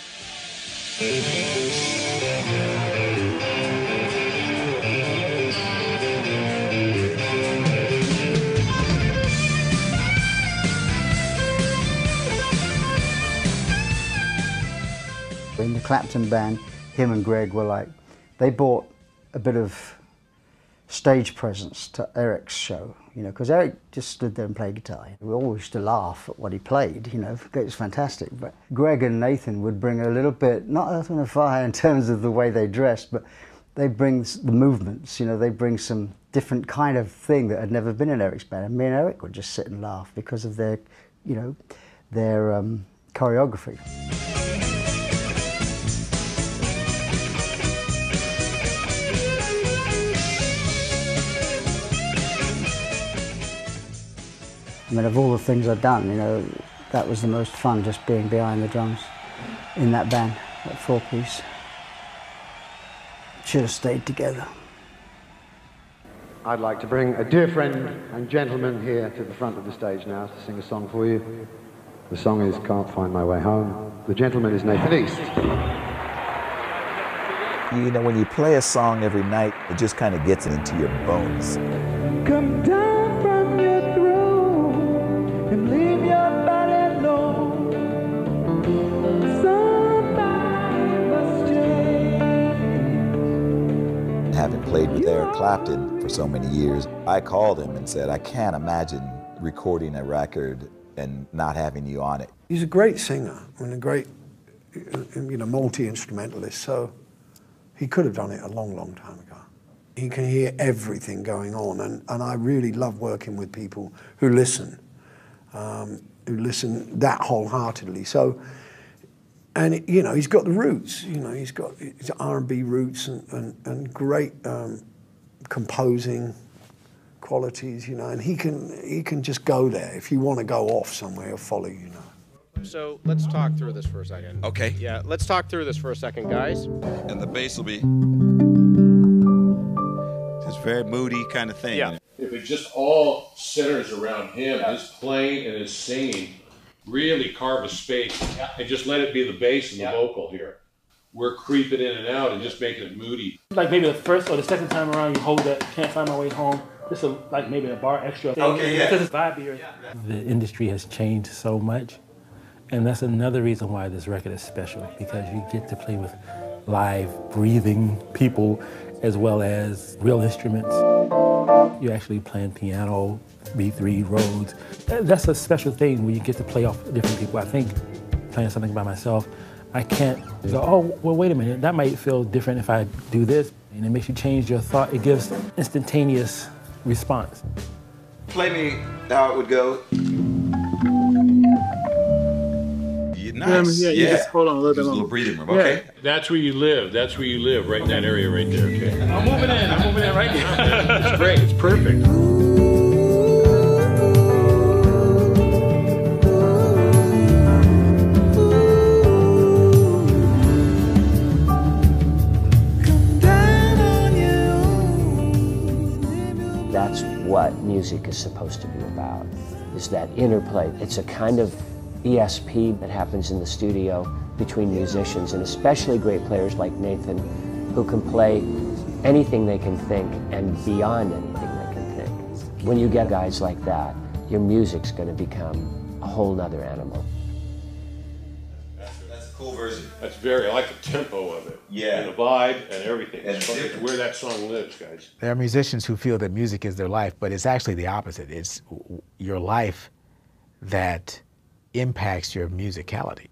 In the Clapton band, him and Greg were like, they bought a bit of stage presence to Eric's show, you know, because Eric just stood there and played guitar. We always used to laugh at what he played, you know, it was fantastic. But Greg and Nathan would bring a little bit, not Earth, Wind & Fire in terms of the way they dressed, but they bring the movements, you know, they bring some different kind of thing that had never been in Eric's band. And me and Eric would just sit and laugh because of their, you know, their choreography. I mean, of all the things I've done, you know, that was the most fun, just being behind the drums in that band, that four-piece. Should have stayed together. I'd like to bring a dear friend and gentleman here to the front of the stage now to sing a song for you. The song is Can't Find My Way Home. The gentleman is Nathan East. You know, when you play a song every night, it just kind of gets into your bones. Come down from your throne and leave your body alone. Somebody must change. Having played with Eric Clapton for so many years, I called him and said, I can't imagine recording a record and not having you on it. He's a great singer and a great, you know, multi-instrumentalist, so he could have done it a long, long time ago. He can hear everything going on, and I really love working with people who listen that wholeheartedly. So, and you know, he's got the roots. You know, he's got his R&B roots and great composing qualities. You know, and he can just go there. If you want to go off somewhere, he'll follow you. You know. So let's talk through this for a second. Okay. Yeah, let's talk through this for a second, guys. And the bass will be just very moody kind of thing. Yeah. If it just all centers around him, his playing and his singing, really carve a space and just let it be the bass and the vocal here. we're creeping in and out and just making it moody. Like maybe the first or the second time around, you hold that Can't Find My Way Home. Just like maybe a bar extra thing. Okay, yeah. Because it's vibey. The industry has changed so much, and that's another reason why this record is special, because you get to play with live, breathing people as well as real instruments. You're actually playing piano, B3, Rhodes. That's a special thing when you get to play off different people. I think playing something by myself, I can't go, oh, well, wait a minute, that might feel different if I do this. And it makes you change your thought. It gives instantaneous response. Play me how it would go. Nice. Yeah, you just hold on a little bit Just a longer. little breathing room, okay? Yeah. That's where you live. That's where you live, right in that area right there, okay? I'm moving in right now. It's great. It's perfect. That's what music is supposed to be about, is that interplay. It's a kind of ESP that happens in the studio between musicians, and especially great players like Nathan, who can play anything they can think and beyond anything they can think. When you get guys like that, your music's going to become a whole nother animal. That's a cool version. That's I like the tempo of it. Yeah. And the vibe and everything. And It's where that song lives, guys. There are musicians who feel that music is their life, but it's actually the opposite. It's your life that impacts your musicality.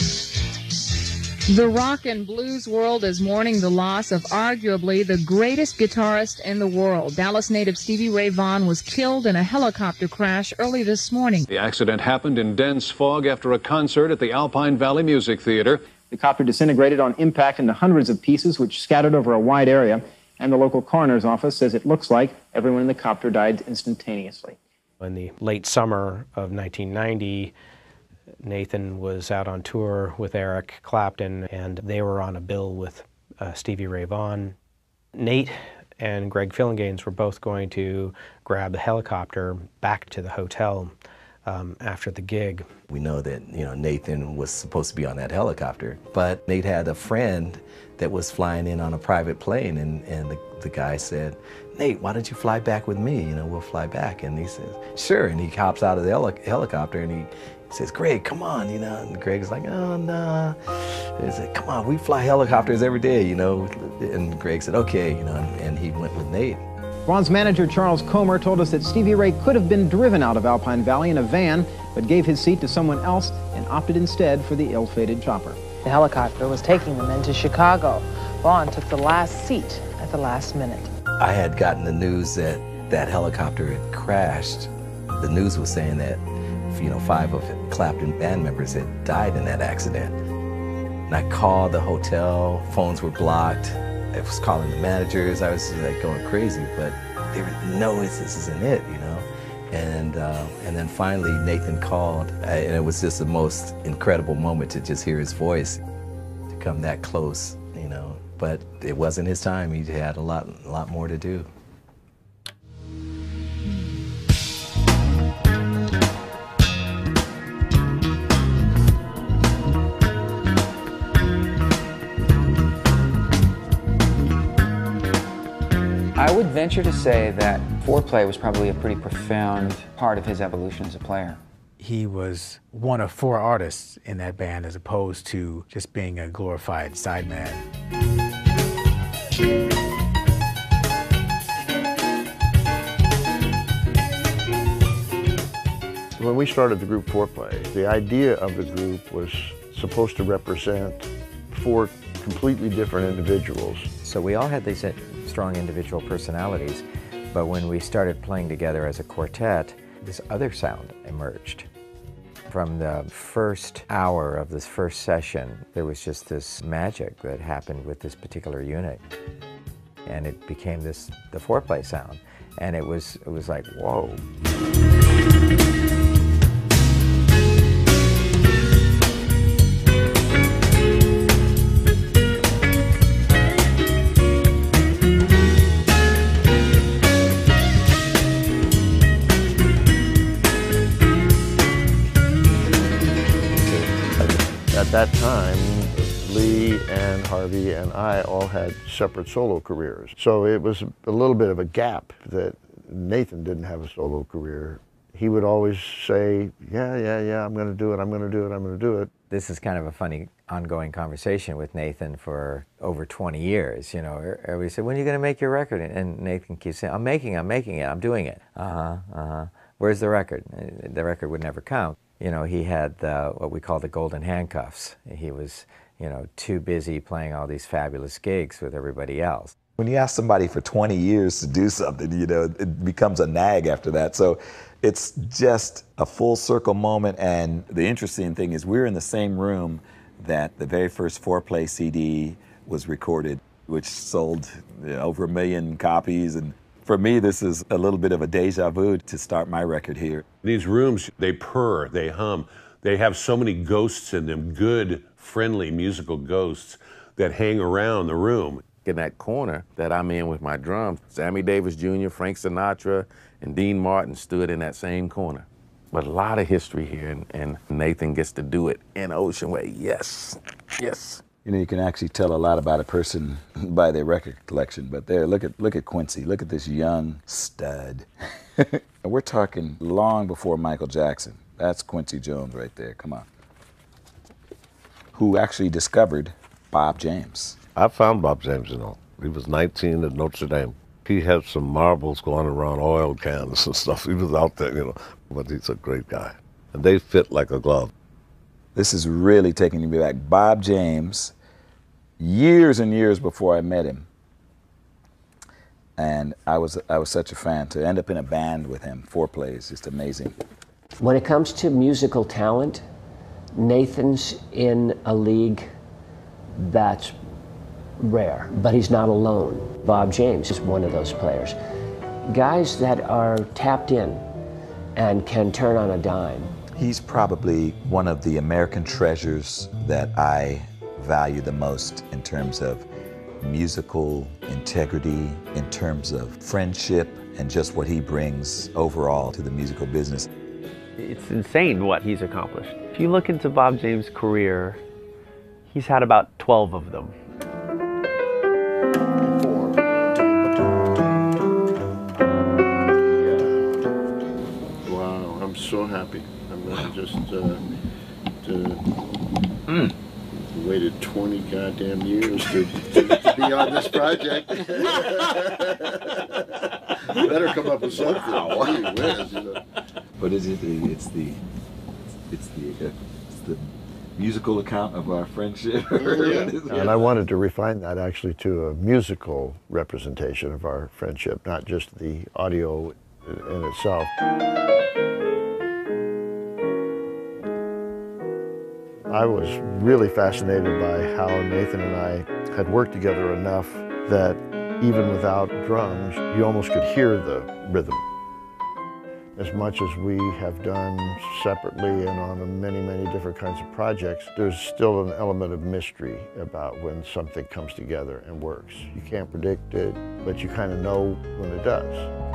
The rock and blues world is mourning the loss of arguably the greatest guitarist in the world. Dallas native Stevie Ray Vaughan was killed in a helicopter crash early this morning. The accident happened in dense fog after a concert at the Alpine Valley Music Theater. The copter disintegrated on impact into hundreds of pieces, which scattered over a wide area, and the local coroner's office says it looks like everyone in the copter died instantaneously. In the late summer of 1990, Nathan was out on tour with Eric Clapton, and they were on a bill with Stevie Ray Vaughan. Nate and Greg Phillinganes were both going to grab the helicopter back to the hotel after the gig. We know that, Nathan was supposed to be on that helicopter, but Nate had a friend that was flying in on a private plane, and the guy said, "Nate, why don't you fly back with me? We'll fly back." And he says, "Sure." And he hops out of the helicopter and he says, "Greg, come on," and Greg's like, "Oh, no." He said, "Come on, we fly helicopters every day, And Greg said, "Okay," and he went with Nate. Vaughan's manager, Charles Comer, told us that Stevie Ray could have been driven out of Alpine Valley in a van, but gave his seat to someone else and opted instead for the ill-fated chopper. The helicopter was taking them into Chicago. Vaughan took the last seat at the last minute. I had gotten the news that that helicopter had crashed. The news was saying that 5 of Clapton band members had died in that accident. And I called the hotel, phones were blocked. I was calling the managers, I was like going crazy, but they were, "No, this isn't it, And then finally Nathan called, and it was just the most incredible moment to just hear his voice, to come that close, But it wasn't his time, he had a lot more to do. I would venture to say that foreplay was probably a pretty profound part of his evolution as a player. He was one of 4 artists in that band as opposed to just being a glorified sideman. When we started the group Foreplay, the idea of the group was supposed to represent 4 completely different individuals. So we all had these strong individual personalities, but when we started playing together as a quartet, this other sound emerged. From the first hour of this first session, there was just this magic that happened with this particular unit. And it became the Foreplay sound. And it was like, whoa. At that time, Lee He and Harvey and I all had separate solo careers. So it was a little bit of a gap that Nathan didn't have a solo career. He would always say, yeah, I'm going to do it, I'm going to do it, I'm going to do it. This is kind of a funny ongoing conversation with Nathan for over 20 years. You know, everybody said, when are you going to make your record? And Nathan keeps saying, I'm making it, I'm doing it. Where's the record? The record would never come. You know, he had what we call the golden handcuffs. He was, you know, too busy playing all these fabulous gigs with everybody else. When you ask somebody for 20 years to do something, you know, it becomes a nag after that. So it's just a full circle moment. And the interesting thing is we're in the same room that the very first Foreplay CD was recorded, which sold over 1 million copies. And for me, this is a little bit of a deja vu to start my record here. These rooms, they purr, they hum. They have so many ghosts in them, good, friendly musical ghosts that hang around the room. In that corner that I'm in with my drums, Sammy Davis Jr., Frank Sinatra, and Dean Martin stood in that same corner. But a lot of history here, and Nathan gets to do it in Ocean Way. Yes, yes. You know, you can actually tell a lot about a person by their record collection. But there, look at Quincy. Look at this young stud. We're talking long before Michael Jackson. That's Quincy Jones right there. Come on. Who actually discovered Bob James. I found Bob James, you know. He was 19 at Notre Dame. He had some marbles going around oil cans and stuff. He was out there, you know, but he's a great guy. And they fit like a glove. This is really taking me back. Bob James, years and years before I met him. And I was such a fan. To end up in a band with him, Foreplay, is just amazing. When it comes to musical talent, Nathan's in a league that's rare, but he's not alone. Bob James is one of those players. Guys that are tapped in and can turn on a dime. He's probably one of the American treasures that I value the most in terms of musical integrity, in terms of friendship, and just what he brings overall to the musical business. It's insane what he's accomplished. If you look into Bob James' career, he's had about 12 of them. Wow, I'm so happy. I'm going to just waited 20 goddamn years to be on this project. Better come up with something. Wow. Gee whiz, you know. What is it? It's the musical account of our friendship. And I wanted to refine that actually to a musical representation of our friendship, not just the audio in itself. I was really fascinated by how Nathan and I had worked together enough that even without drums, you almost could hear the rhythm. As much as we have done separately and on many, many different kinds of projects, there's still an element of mystery about when something comes together and works. You can't predict it, but you kind of know when it does.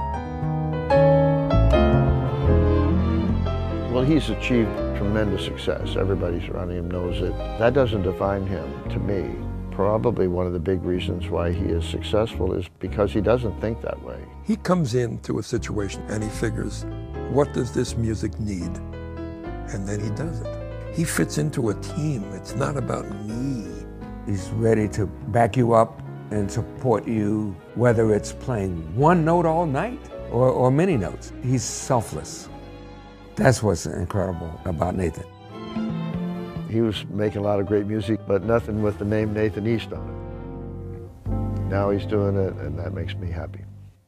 Well, he's achieved tremendous success. Everybody surrounding him knows it. That doesn't define him, to me. Probably one of the big reasons why he is successful is because he doesn't think that way. He comes into a situation and he figures, what does this music need? And then he does it. He fits into a team. It's not about me. He's ready to back you up and support you, whether it's playing one note all night or many notes. He's selfless. That's what's incredible about Nathan. He was making a lot of great music, but nothing with the name Nathan East on it. Now he's doing it, and that makes me happy.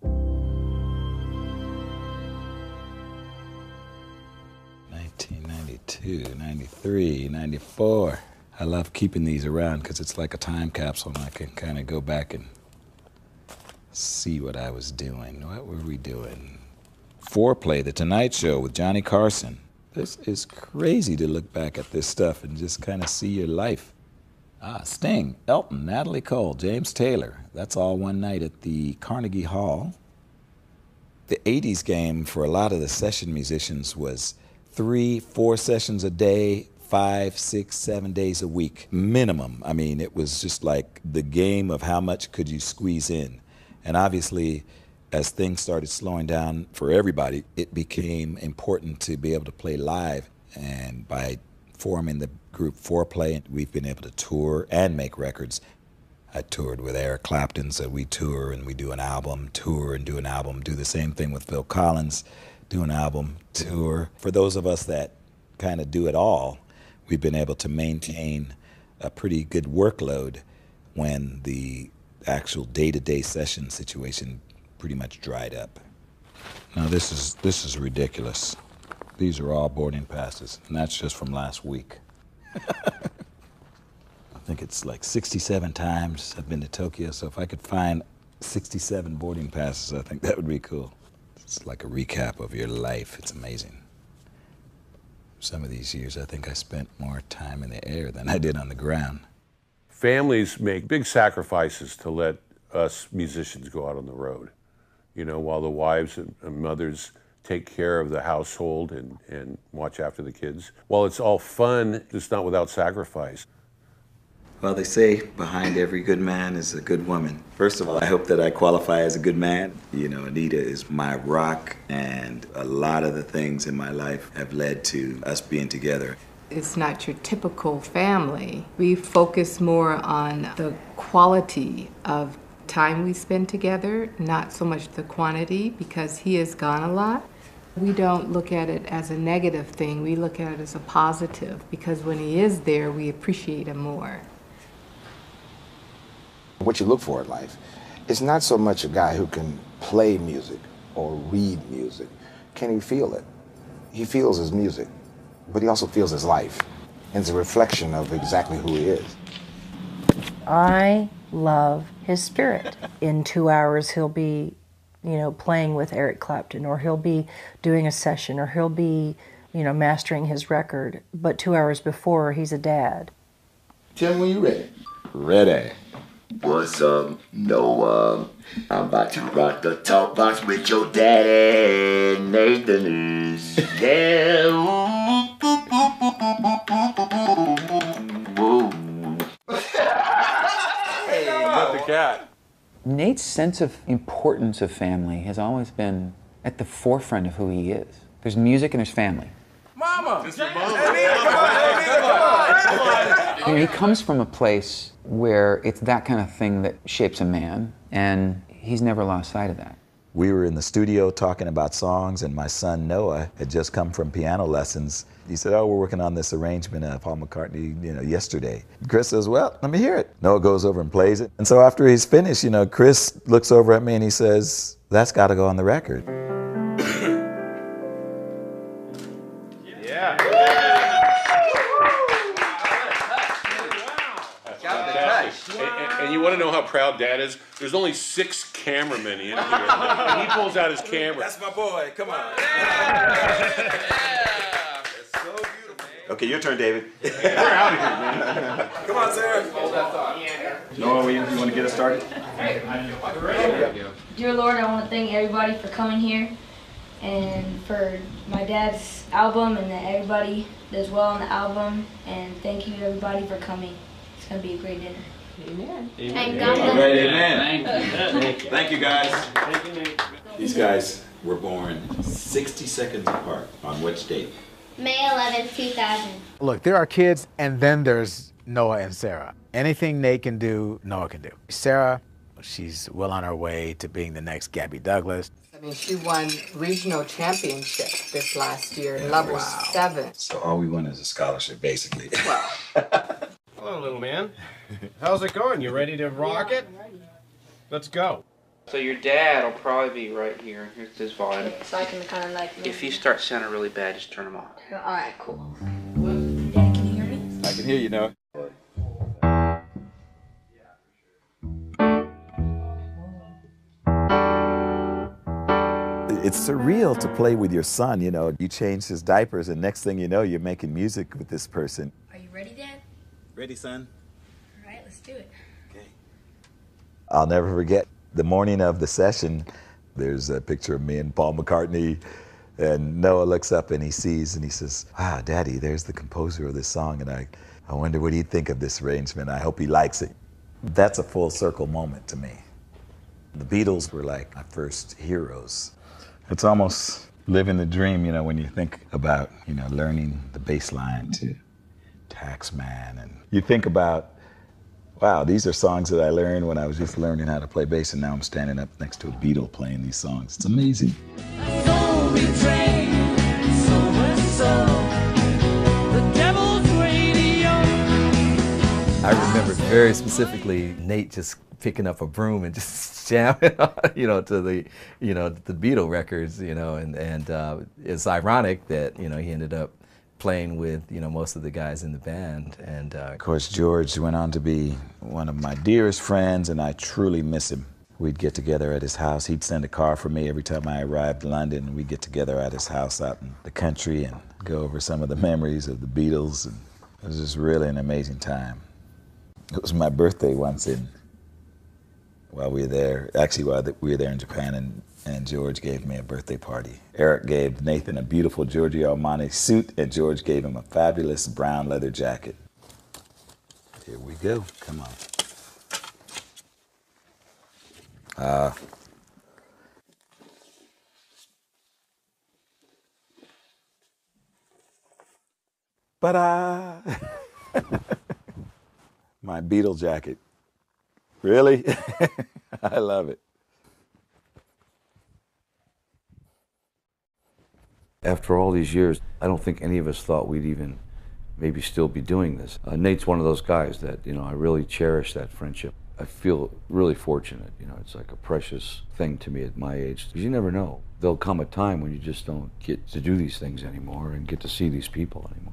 '92, '93, '94. I love keeping these around because it's like a time capsule and I can kind of go back and see what I was doing. What were we doing? Foreplay, The Tonight Show with Johnny Carson. This is crazy to look back at this stuff and just kind of see your life. Sting, Elton, Natalie Cole, James Taylor. That's all one night at the Carnegie Hall. The 80s game for a lot of the session musicians was 3-4 sessions a day, 5, 6, 7 days a week, minimum. I mean, it was just like the game of how much could you squeeze in. And obviously, as things started slowing down for everybody, it became important to be able to play live. And by forming the group Foreplay, we've been able to tour and make records. I toured with Eric Clapton, so we tour and we do an album, tour and do an album, do the same thing with Phil Collins, do an album, tour. For those of us that kind of do it all, we've been able to maintain a pretty good workload when the actual day-to-day session situation pretty much dried up. Now this is ridiculous. These are all boarding passes, and that's just from last week. I think it's like 67 times I've been to Tokyo, so if I could find 67 boarding passes, I think that would be cool. It's like a recap of your life. It's amazing. Some of these years, I think I spent more time in the air than I did on the ground. Families make big sacrifices to let us musicians go out on the road, you know, while the wives and mothers take care of the household and watch after the kids. While it's all fun, it's not without sacrifice. Well, they say behind every good man is a good woman. First of all, I hope that I qualify as a good man. You know, Anita is my rock, and a lot of the things in my life have led to us being together. It's not your typical family. We focus more on the quality of time we spend together, not so much the quantity, because he is gone a lot. We don't look at it as a negative thing. We look at it as a positive, because when he is there, we appreciate him more. What you look for in life is not so much a guy who can play music or read music. Can he feel it? He feels his music, but he also feels his life. And it's a reflection of exactly who he is. I love his spirit. In 2 hours, he'll be, you know, playing with Eric Clapton, or he'll be doing a session, or he'll be, you know, mastering his record. But 2 hours before, he's a dad. Tim, when you ready? Ready. What's up? No, I'm about to rock the talk box with your daddy, Nathan is. Yeah. Hey, got the cat. Nate's sense of importance of family has always been at the forefront of who he is. There's music and there's family. Mama! You know, he comes from a place where it's that kind of thing that shapes a man, and he's never lost sight of that. We were in the studio talking about songs, and my son Noah had just come from piano lessons. He said, "Oh, we're working on this arrangement of Paul McCartney, you know, yesterday." Chris says, "Well, let me hear it." Noah goes over and plays it. And so after he's finished, you know, Chris looks over at me and he says, "That's got to go on the record." And you want to know how proud Dad is? There's only 6 cameramen in here, and he pulls out his camera. That's my boy. Come on. Okay, your turn, David. We're out of here, man. Come on, Sarah. Hold that thought. Noah, you want to get us started? Dear Lord, I want to thank everybody for coming here and for my dad's album, and that everybody does well on the album. And thank you to everybody for coming. It's going to be a great dinner. Amen. Thank All God. right, amen. Thank you. Thank you, guys. Thank you, Nate. These guys were born 60 seconds apart. On which date? May 11th, 2000. Look, there are kids, and then there's Noah and Sarah. Anything Nate can do, Noah can do. Sarah, she's well on her way to being the next Gabby Douglas. I mean, she won regional championship this last year, level 7. So all we want is a scholarship, basically. Hello, little man. How's it going? You ready to rock it? Let's go. So your dad will probably be right here. Here's his volume. So I can kind of like... If you start sounding really bad, just turn them off. All right, cool. Daddy, can you hear me? I can hear you, Noah. It's surreal to play with your son, you know. You change his diapers, and next thing you know, you're making music with this person. Are you ready, Dad? Ready, son? All right, let's do it. I'll never forget the morning of the session. There's a picture of me and Paul McCartney And Noah looks up and he sees and he says, wow, Daddy, there's the composer of this song. And I wonder what he'd think of this arrangement. I hope he likes it. That's a full circle moment to me. The Beatles were like my first heroes. It's almost living the dream, you know, when you think about, you know, learning the bass line to Taxman. And you think about, wow, these are songs that I learned when I was just learning how to play bass, and now I'm standing up next to a Beatle playing these songs. It's amazing. I remember very specifically Nate just picking up a broom and just jamming, you know, to the, you know, the Beatle records, you know, and it's ironic that, you know, he ended up playing with, you know, most of the guys in the band. And of course, George went on to be one of my dearest friends, and I truly miss him. We'd get together at his house. He'd send a car for me every time I arrived in London, and we'd get together at his house out in the country and go over some of the memories of the Beatles. And it was just really an amazing time. It was my birthday once while we were there, actually while we were there in Japan, and George gave me a birthday party. Eric gave Nathan a beautiful Giorgio Armani suit, and George gave him a fabulous brown leather jacket. Here we go, come on. Ta-da! My Beatle jacket. Really? I love it. After all these years, I don't think any of us thought we'd even maybe still be doing this. Nate's one of those guys that, you know, I really cherish that friendship. I feel really fortunate, you know, it's like a precious thing to me at my age. Because you never know. There'll come a time when you just don't get to do these things anymore and get to see these people anymore.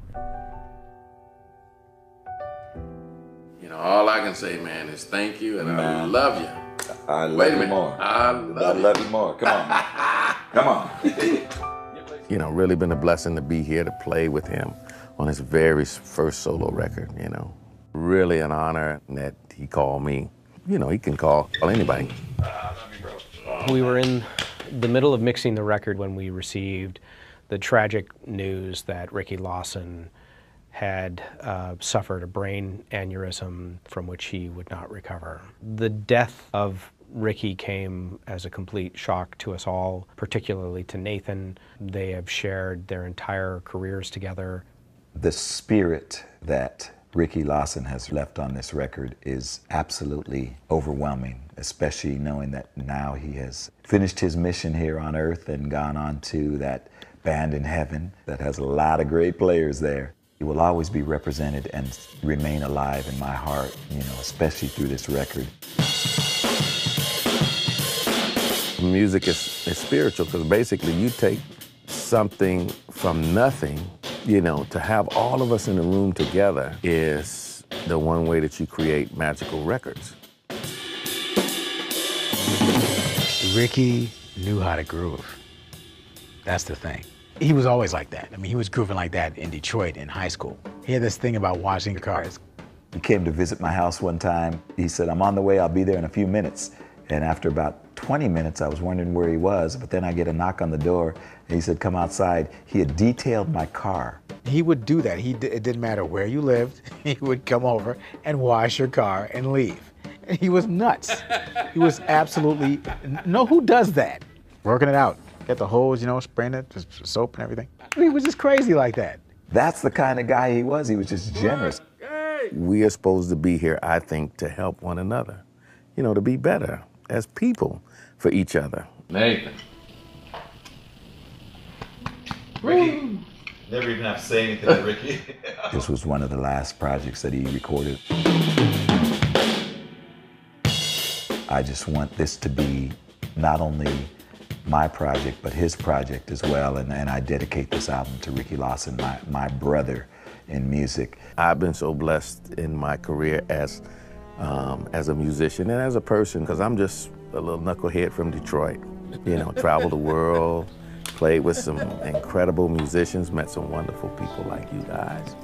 You know, all I can say, man, is thank you and I love you. I love you more. I love you more. Come on. Come on. You know, really been a blessing to be here to play with him on his very first solo record, you know. Really an honor that he called me. You know, he can call anybody. We were in the middle of mixing the record when we received the tragic news that Ricky Lawson had suffered a brain aneurysm from which he would not recover. The death of Ricky came as a complete shock to us all, particularly to Nathan. They have shared their entire careers together. The spirit that Ricky Lawson has left on this record is absolutely overwhelming, especially knowing that now he has finished his mission here on Earth and gone on to that band in heaven that has a lot of great players there. He will always be represented and remain alive in my heart, you know, especially through this record. Music is spiritual because basically you take something from nothing, you know, to have all of us in a room together is the one way that you create magical records. Ricky knew how to groove. That's the thing. He was always like that. I mean, he was grooving like that in Detroit in high school. He had this thing about washing cars. He came to visit my house one time. He said, I'm on the way, I'll be there in a few minutes. And after about 20 minutes, I was wondering where he was, but then I get a knock on the door, and he said, come outside. He had detailed my car. He would do that. It didn't matter where you lived. He would come over and wash your car and leave. And he was nuts. He was absolutely, no, who does that? Working it out. Get the hose, you know, spraying it, just soap and everything. He was just crazy like that. That's the kind of guy he was. He was just generous. We are supposed to be here, I think, to help one another, you know, to be better as people for each other. Nathan. Ricky. Never even have to say anything to Ricky. This was one of the last projects that he recorded. I just want this to be not only my project, but his project as well, and I dedicate this album to Ricky Lawson, my brother in music. I've been so blessed in my career as a musician and as a person, because I'm just a little knucklehead from Detroit. You know, traveled the world, played with some incredible musicians, met some wonderful people like you guys.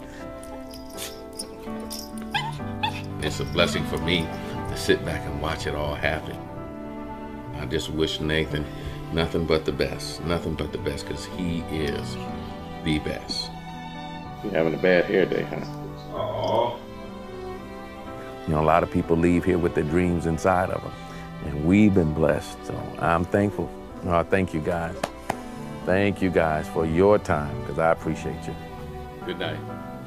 It's a blessing for me to sit back and watch it all happen. I just wish Nathan Nothing but the best. Nothing but the best, because he is the best. You're having a bad hair day, huh? Aww. You know, a lot of people leave here with their dreams inside of them, and we've been blessed, so I'm thankful. Thank you guys. Thank you guys for your time, because I appreciate you. Good night.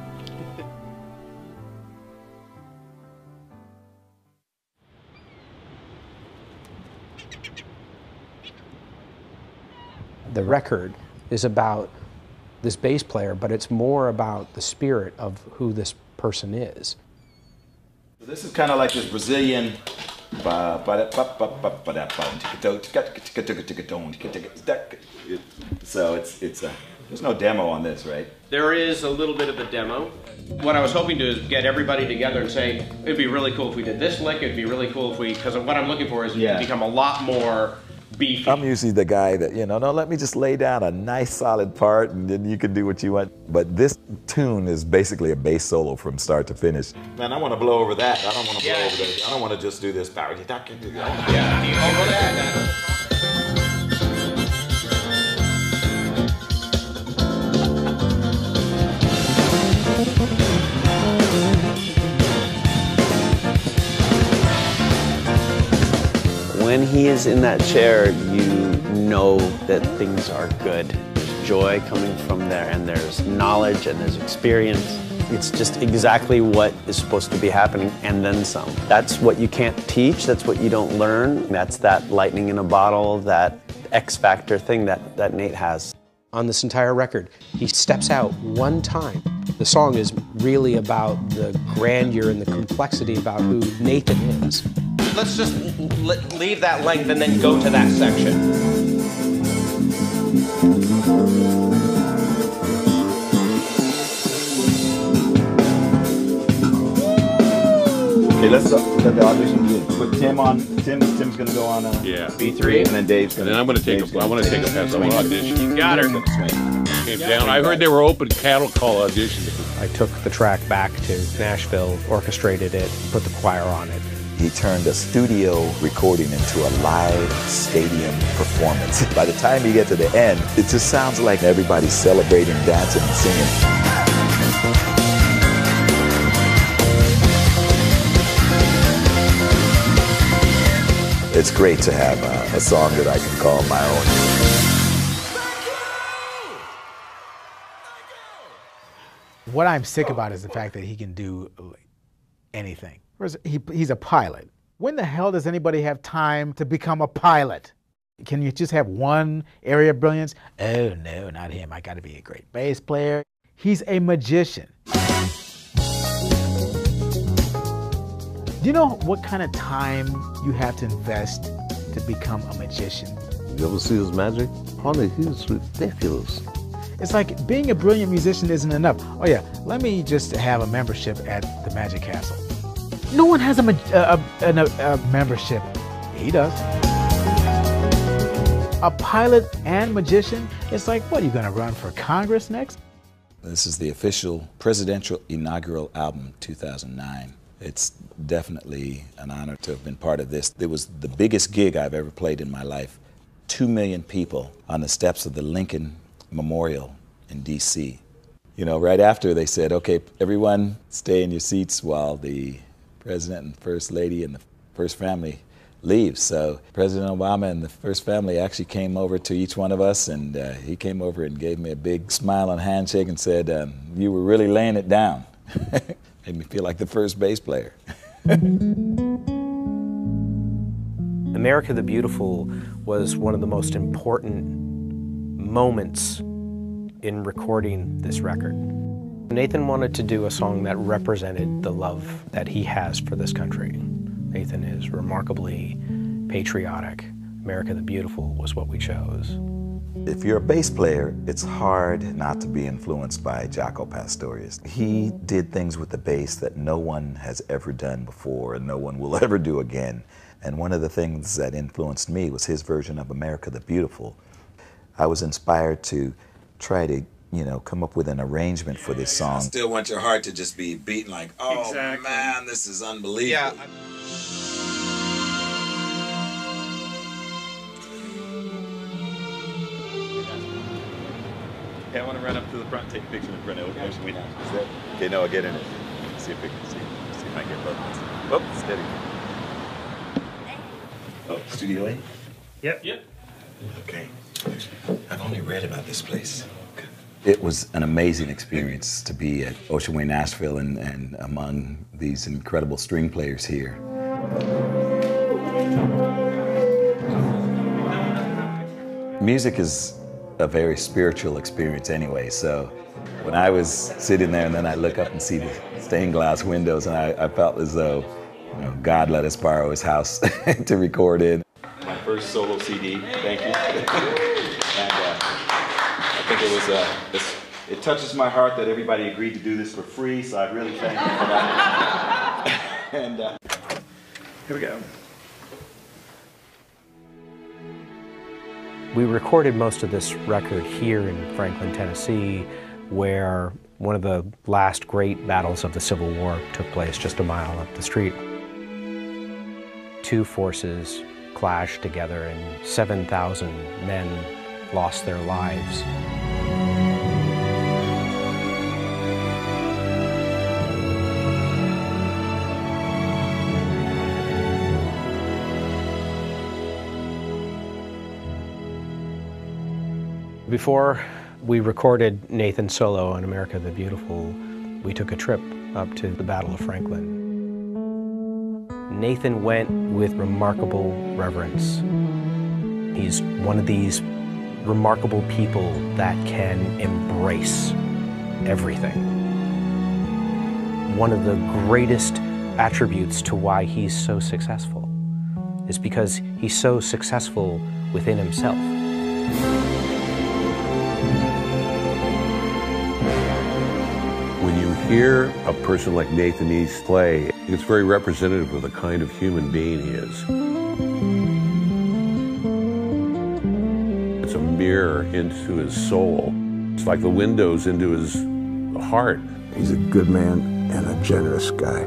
The record is about this bass player, but it's more about the spirit of who this person is. This is kind of like this Brazilian. So it's there's no demo on this, right? There is a little bit of a demo. What I was hoping to do is get everybody together and say, it'd be really cool if we did this lick, it'd be really cool if we, because what I'm looking for is to become a lot more beefy. I'm usually the guy that, no, let me just lay down a nice solid part and then you can do what you want. But this tune is basically a bass solo from start to finish. Man, I want to blow over that. I don't want to blow over that. I don't want to just do this power. Yeah, over that. When he is in that chair, you know that things are good. There's joy coming from there, and there's knowledge, and there's experience. It's just exactly what is supposed to be happening, and then some. That's what you can't teach, that's what you don't learn. That's that lightning in a bottle, that X factor thing that Nate has. On this entire record, he steps out one time. The song is really about the grandeur and the complexity about who Nathan is. Let's just leave that length and then go to that section. Okay, let's let the audition do it. Put Tim on. Tim's gonna go on B3, and then Dave's gonna. And then I'm gonna take I want to take a pass on audition. You got her. Came down. I heard they were open cattle call auditions. I took the track back to Nashville, orchestrated it, put the choir on it. He turned a studio recording into a live stadium performance. By the time you get to the end, it just sounds like everybody's celebrating, dancing, and singing. It's great to have a song that I can call my own. What I'm sick about is the fact that he can do anything. He's a pilot. When the hell does anybody have time to become a pilot? Can you just have one area of brilliance? Oh no, not him. I got to be a great bass player. He's a magician. Do you know what kind of time you have to invest to become a magician? You ever see his magic? Honey, he's ridiculous. It's like being a brilliant musician isn't enough. Oh yeah, let me just have a membership at the Magic Castle. No one has a membership. He does. A pilot and magician? It's like, what, are you going to run for Congress next? This is the official presidential inaugural album, 2009. It's definitely an honor to have been part of this. It was the biggest gig I've ever played in my life. 2 million people on the steps of the Lincoln Memorial in D.C. You know, right after they said, okay, everyone stay in your seats while the President and First Lady and the First Family leaves. So President Obama and the First Family actually came over to each one of us, and he came over and gave me a big smile and handshake and said, you were really laying it down. Made me feel like the first bass player. America the Beautiful was one of the most important moments in recording this record. Nathan wanted to do a song that represented the love that he has for this country. Nathan is remarkably patriotic. America the Beautiful was what we chose. If you're a bass player, it's hard not to be influenced by Jaco Pastorius. He did things with the bass that no one has ever done before and no one will ever do again. And one of the things that influenced me was his version of America the Beautiful. I was inspired to try to, come up with an arrangement for this song. I still want your heart to just be beating like, oh man, this is unbelievable. Hey, I want to run up to the front and take a picture in front of Ocean Way Nashville. Okay, no, I'll get in it. See if we can see if I can get both. Whoop, steady. Oh, Studio A? Yep. Okay. I've only read about this place. It was an amazing experience to be at Ocean Way Nashville and among these incredible string players here. Music is a very spiritual experience anyway, so when I was sitting there and then I look up and see the stained glass windows, and I felt as though, you know, God let us borrow his house to record in. My first solo CD, thank you. And I think it touches my heart that everybody agreed to do this for free, so I really thank you for that. And here we go. We recorded most of this record here in Franklin, Tennessee, where one of the last great battles of the Civil War took place just a mile up the street. Two forces clashed together and 7,000 men lost their lives. Before we recorded Nathan's solo on America the Beautiful, we took a trip up to the Battle of Franklin. Nathan went with remarkable reverence. He's one of these remarkable people that can embrace everything. One of the greatest attributes to why he's so successful is because he's so successful within himself. When you hear a person like Nathan East play, it's very representative of the kind of human being he is. It's a mirror into his soul. It's like the windows into his heart. He's a good man and a generous guy.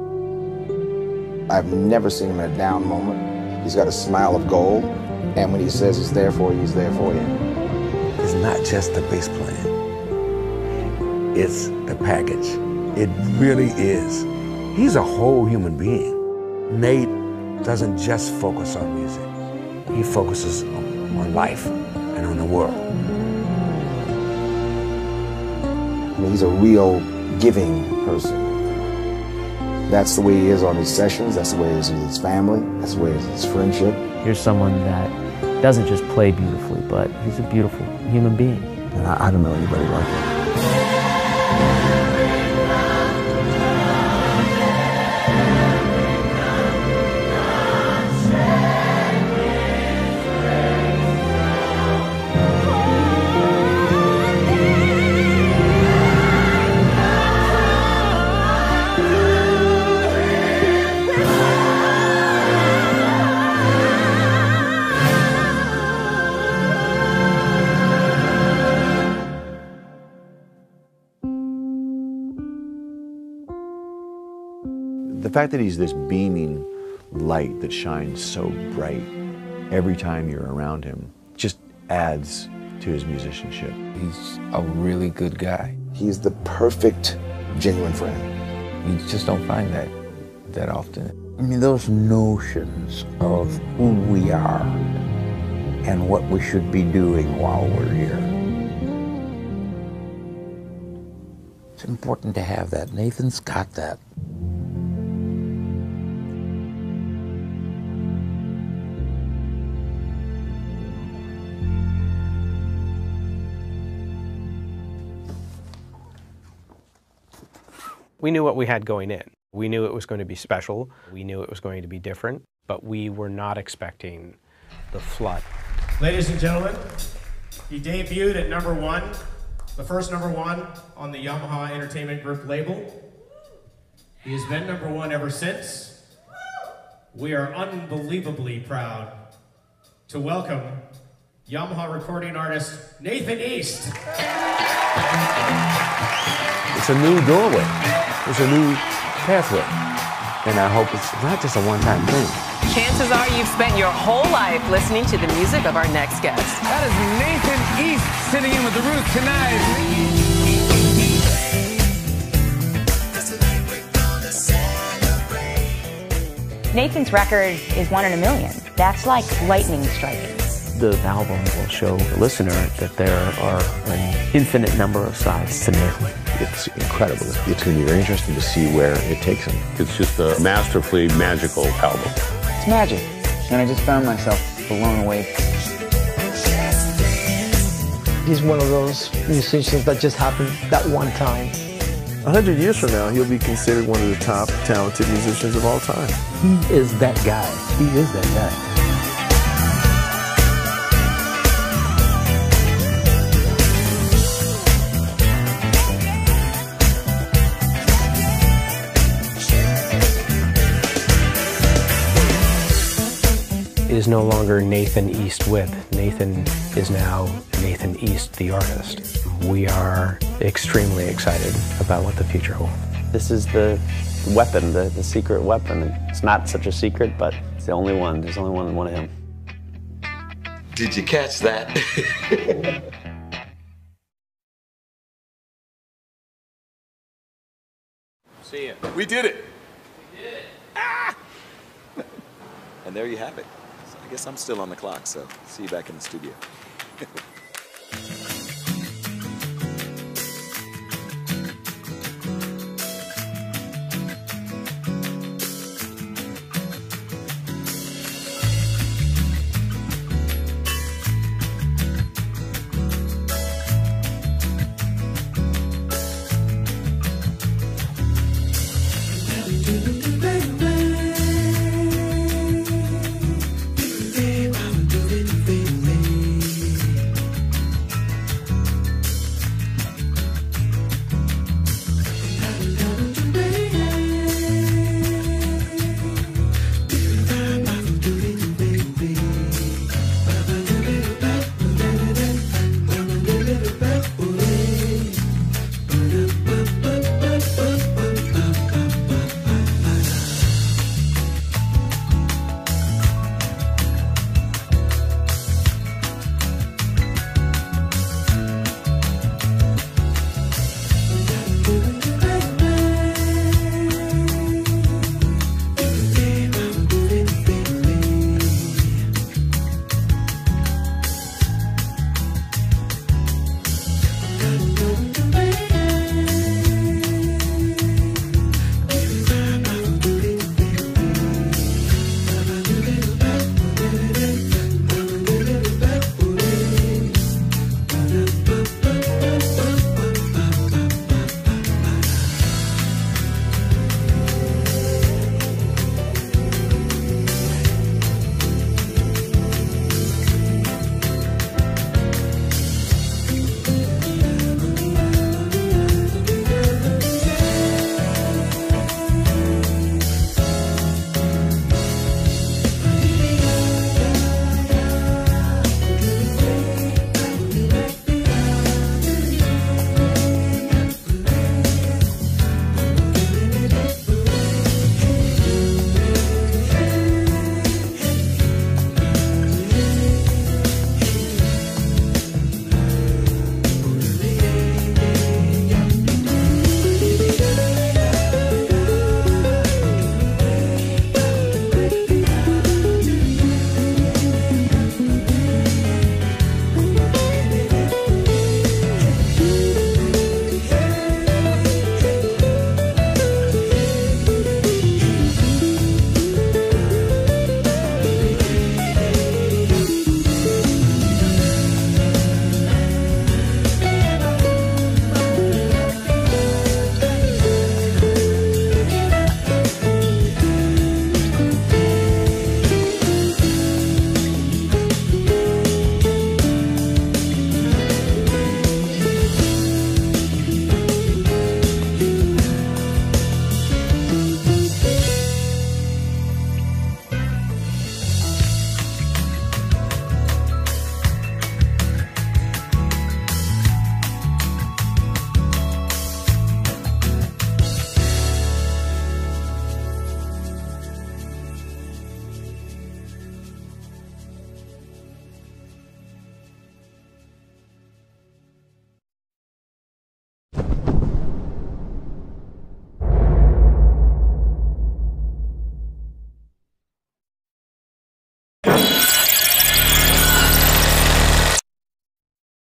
I've never seen him in a down moment. He's got a smile of gold, and when he says he's there for you, he's there for you. It's not just the bass playing. It's the package. It really is. He's a whole human being. Nate doesn't just focus on music. He focuses on life and on the world. I mean, he's a real giving person. That's the way he is on his sessions. That's the way he is with his family. That's the way he is with his friendship. Here's someone that doesn't just play beautifully, but he's a beautiful human being. And I don't know anybody like him. The fact that he's this beaming light that shines so bright every time you're around him just adds to his musicianship. He's a really good guy. He's the perfect, genuine friend. You just don't find that often. I mean, those notions of who we are and what we should be doing while we're here. It's important to have that. Nathan's got that. We knew what we had going in. We knew it was going to be special. We knew it was going to be different, but we were not expecting the flood. Ladies and gentlemen, he debuted at #1, the first #1 on the Yamaha Entertainment Group label. He has been #1 ever since. We are unbelievably proud to welcome Yamaha recording artist Nathan East. It's a new doorway. It's a new pathway. And I hope it's not just a one-time thing. Chances are you've spent your whole life listening to the music of our next guest. That is Nathan East sitting in with the Roots tonight. Nathan's record is 1 in a million. That's like lightning striking. The album will show the listener that there are an infinite number of sides to Nathan. It's incredible. It's going to be very interesting to see where it takes him. It's just a masterfully magical album. It's magic. And I just found myself blown away. He's one of those musicians that just happened that one time. 100 years from now, he'll be considered one of the top talented musicians of all time. He is that guy. He is that guy. It is no longer Nathan East with. Nathan is now Nathan East, the artist. We are extremely excited about what the future holds. This is the weapon, the secret weapon. It's not such a secret, but it's the only one. There's only one of him. Did you catch that? See ya. We did it. Ah! And there you have it. I guess I'm still on the clock, so see you back in the studio.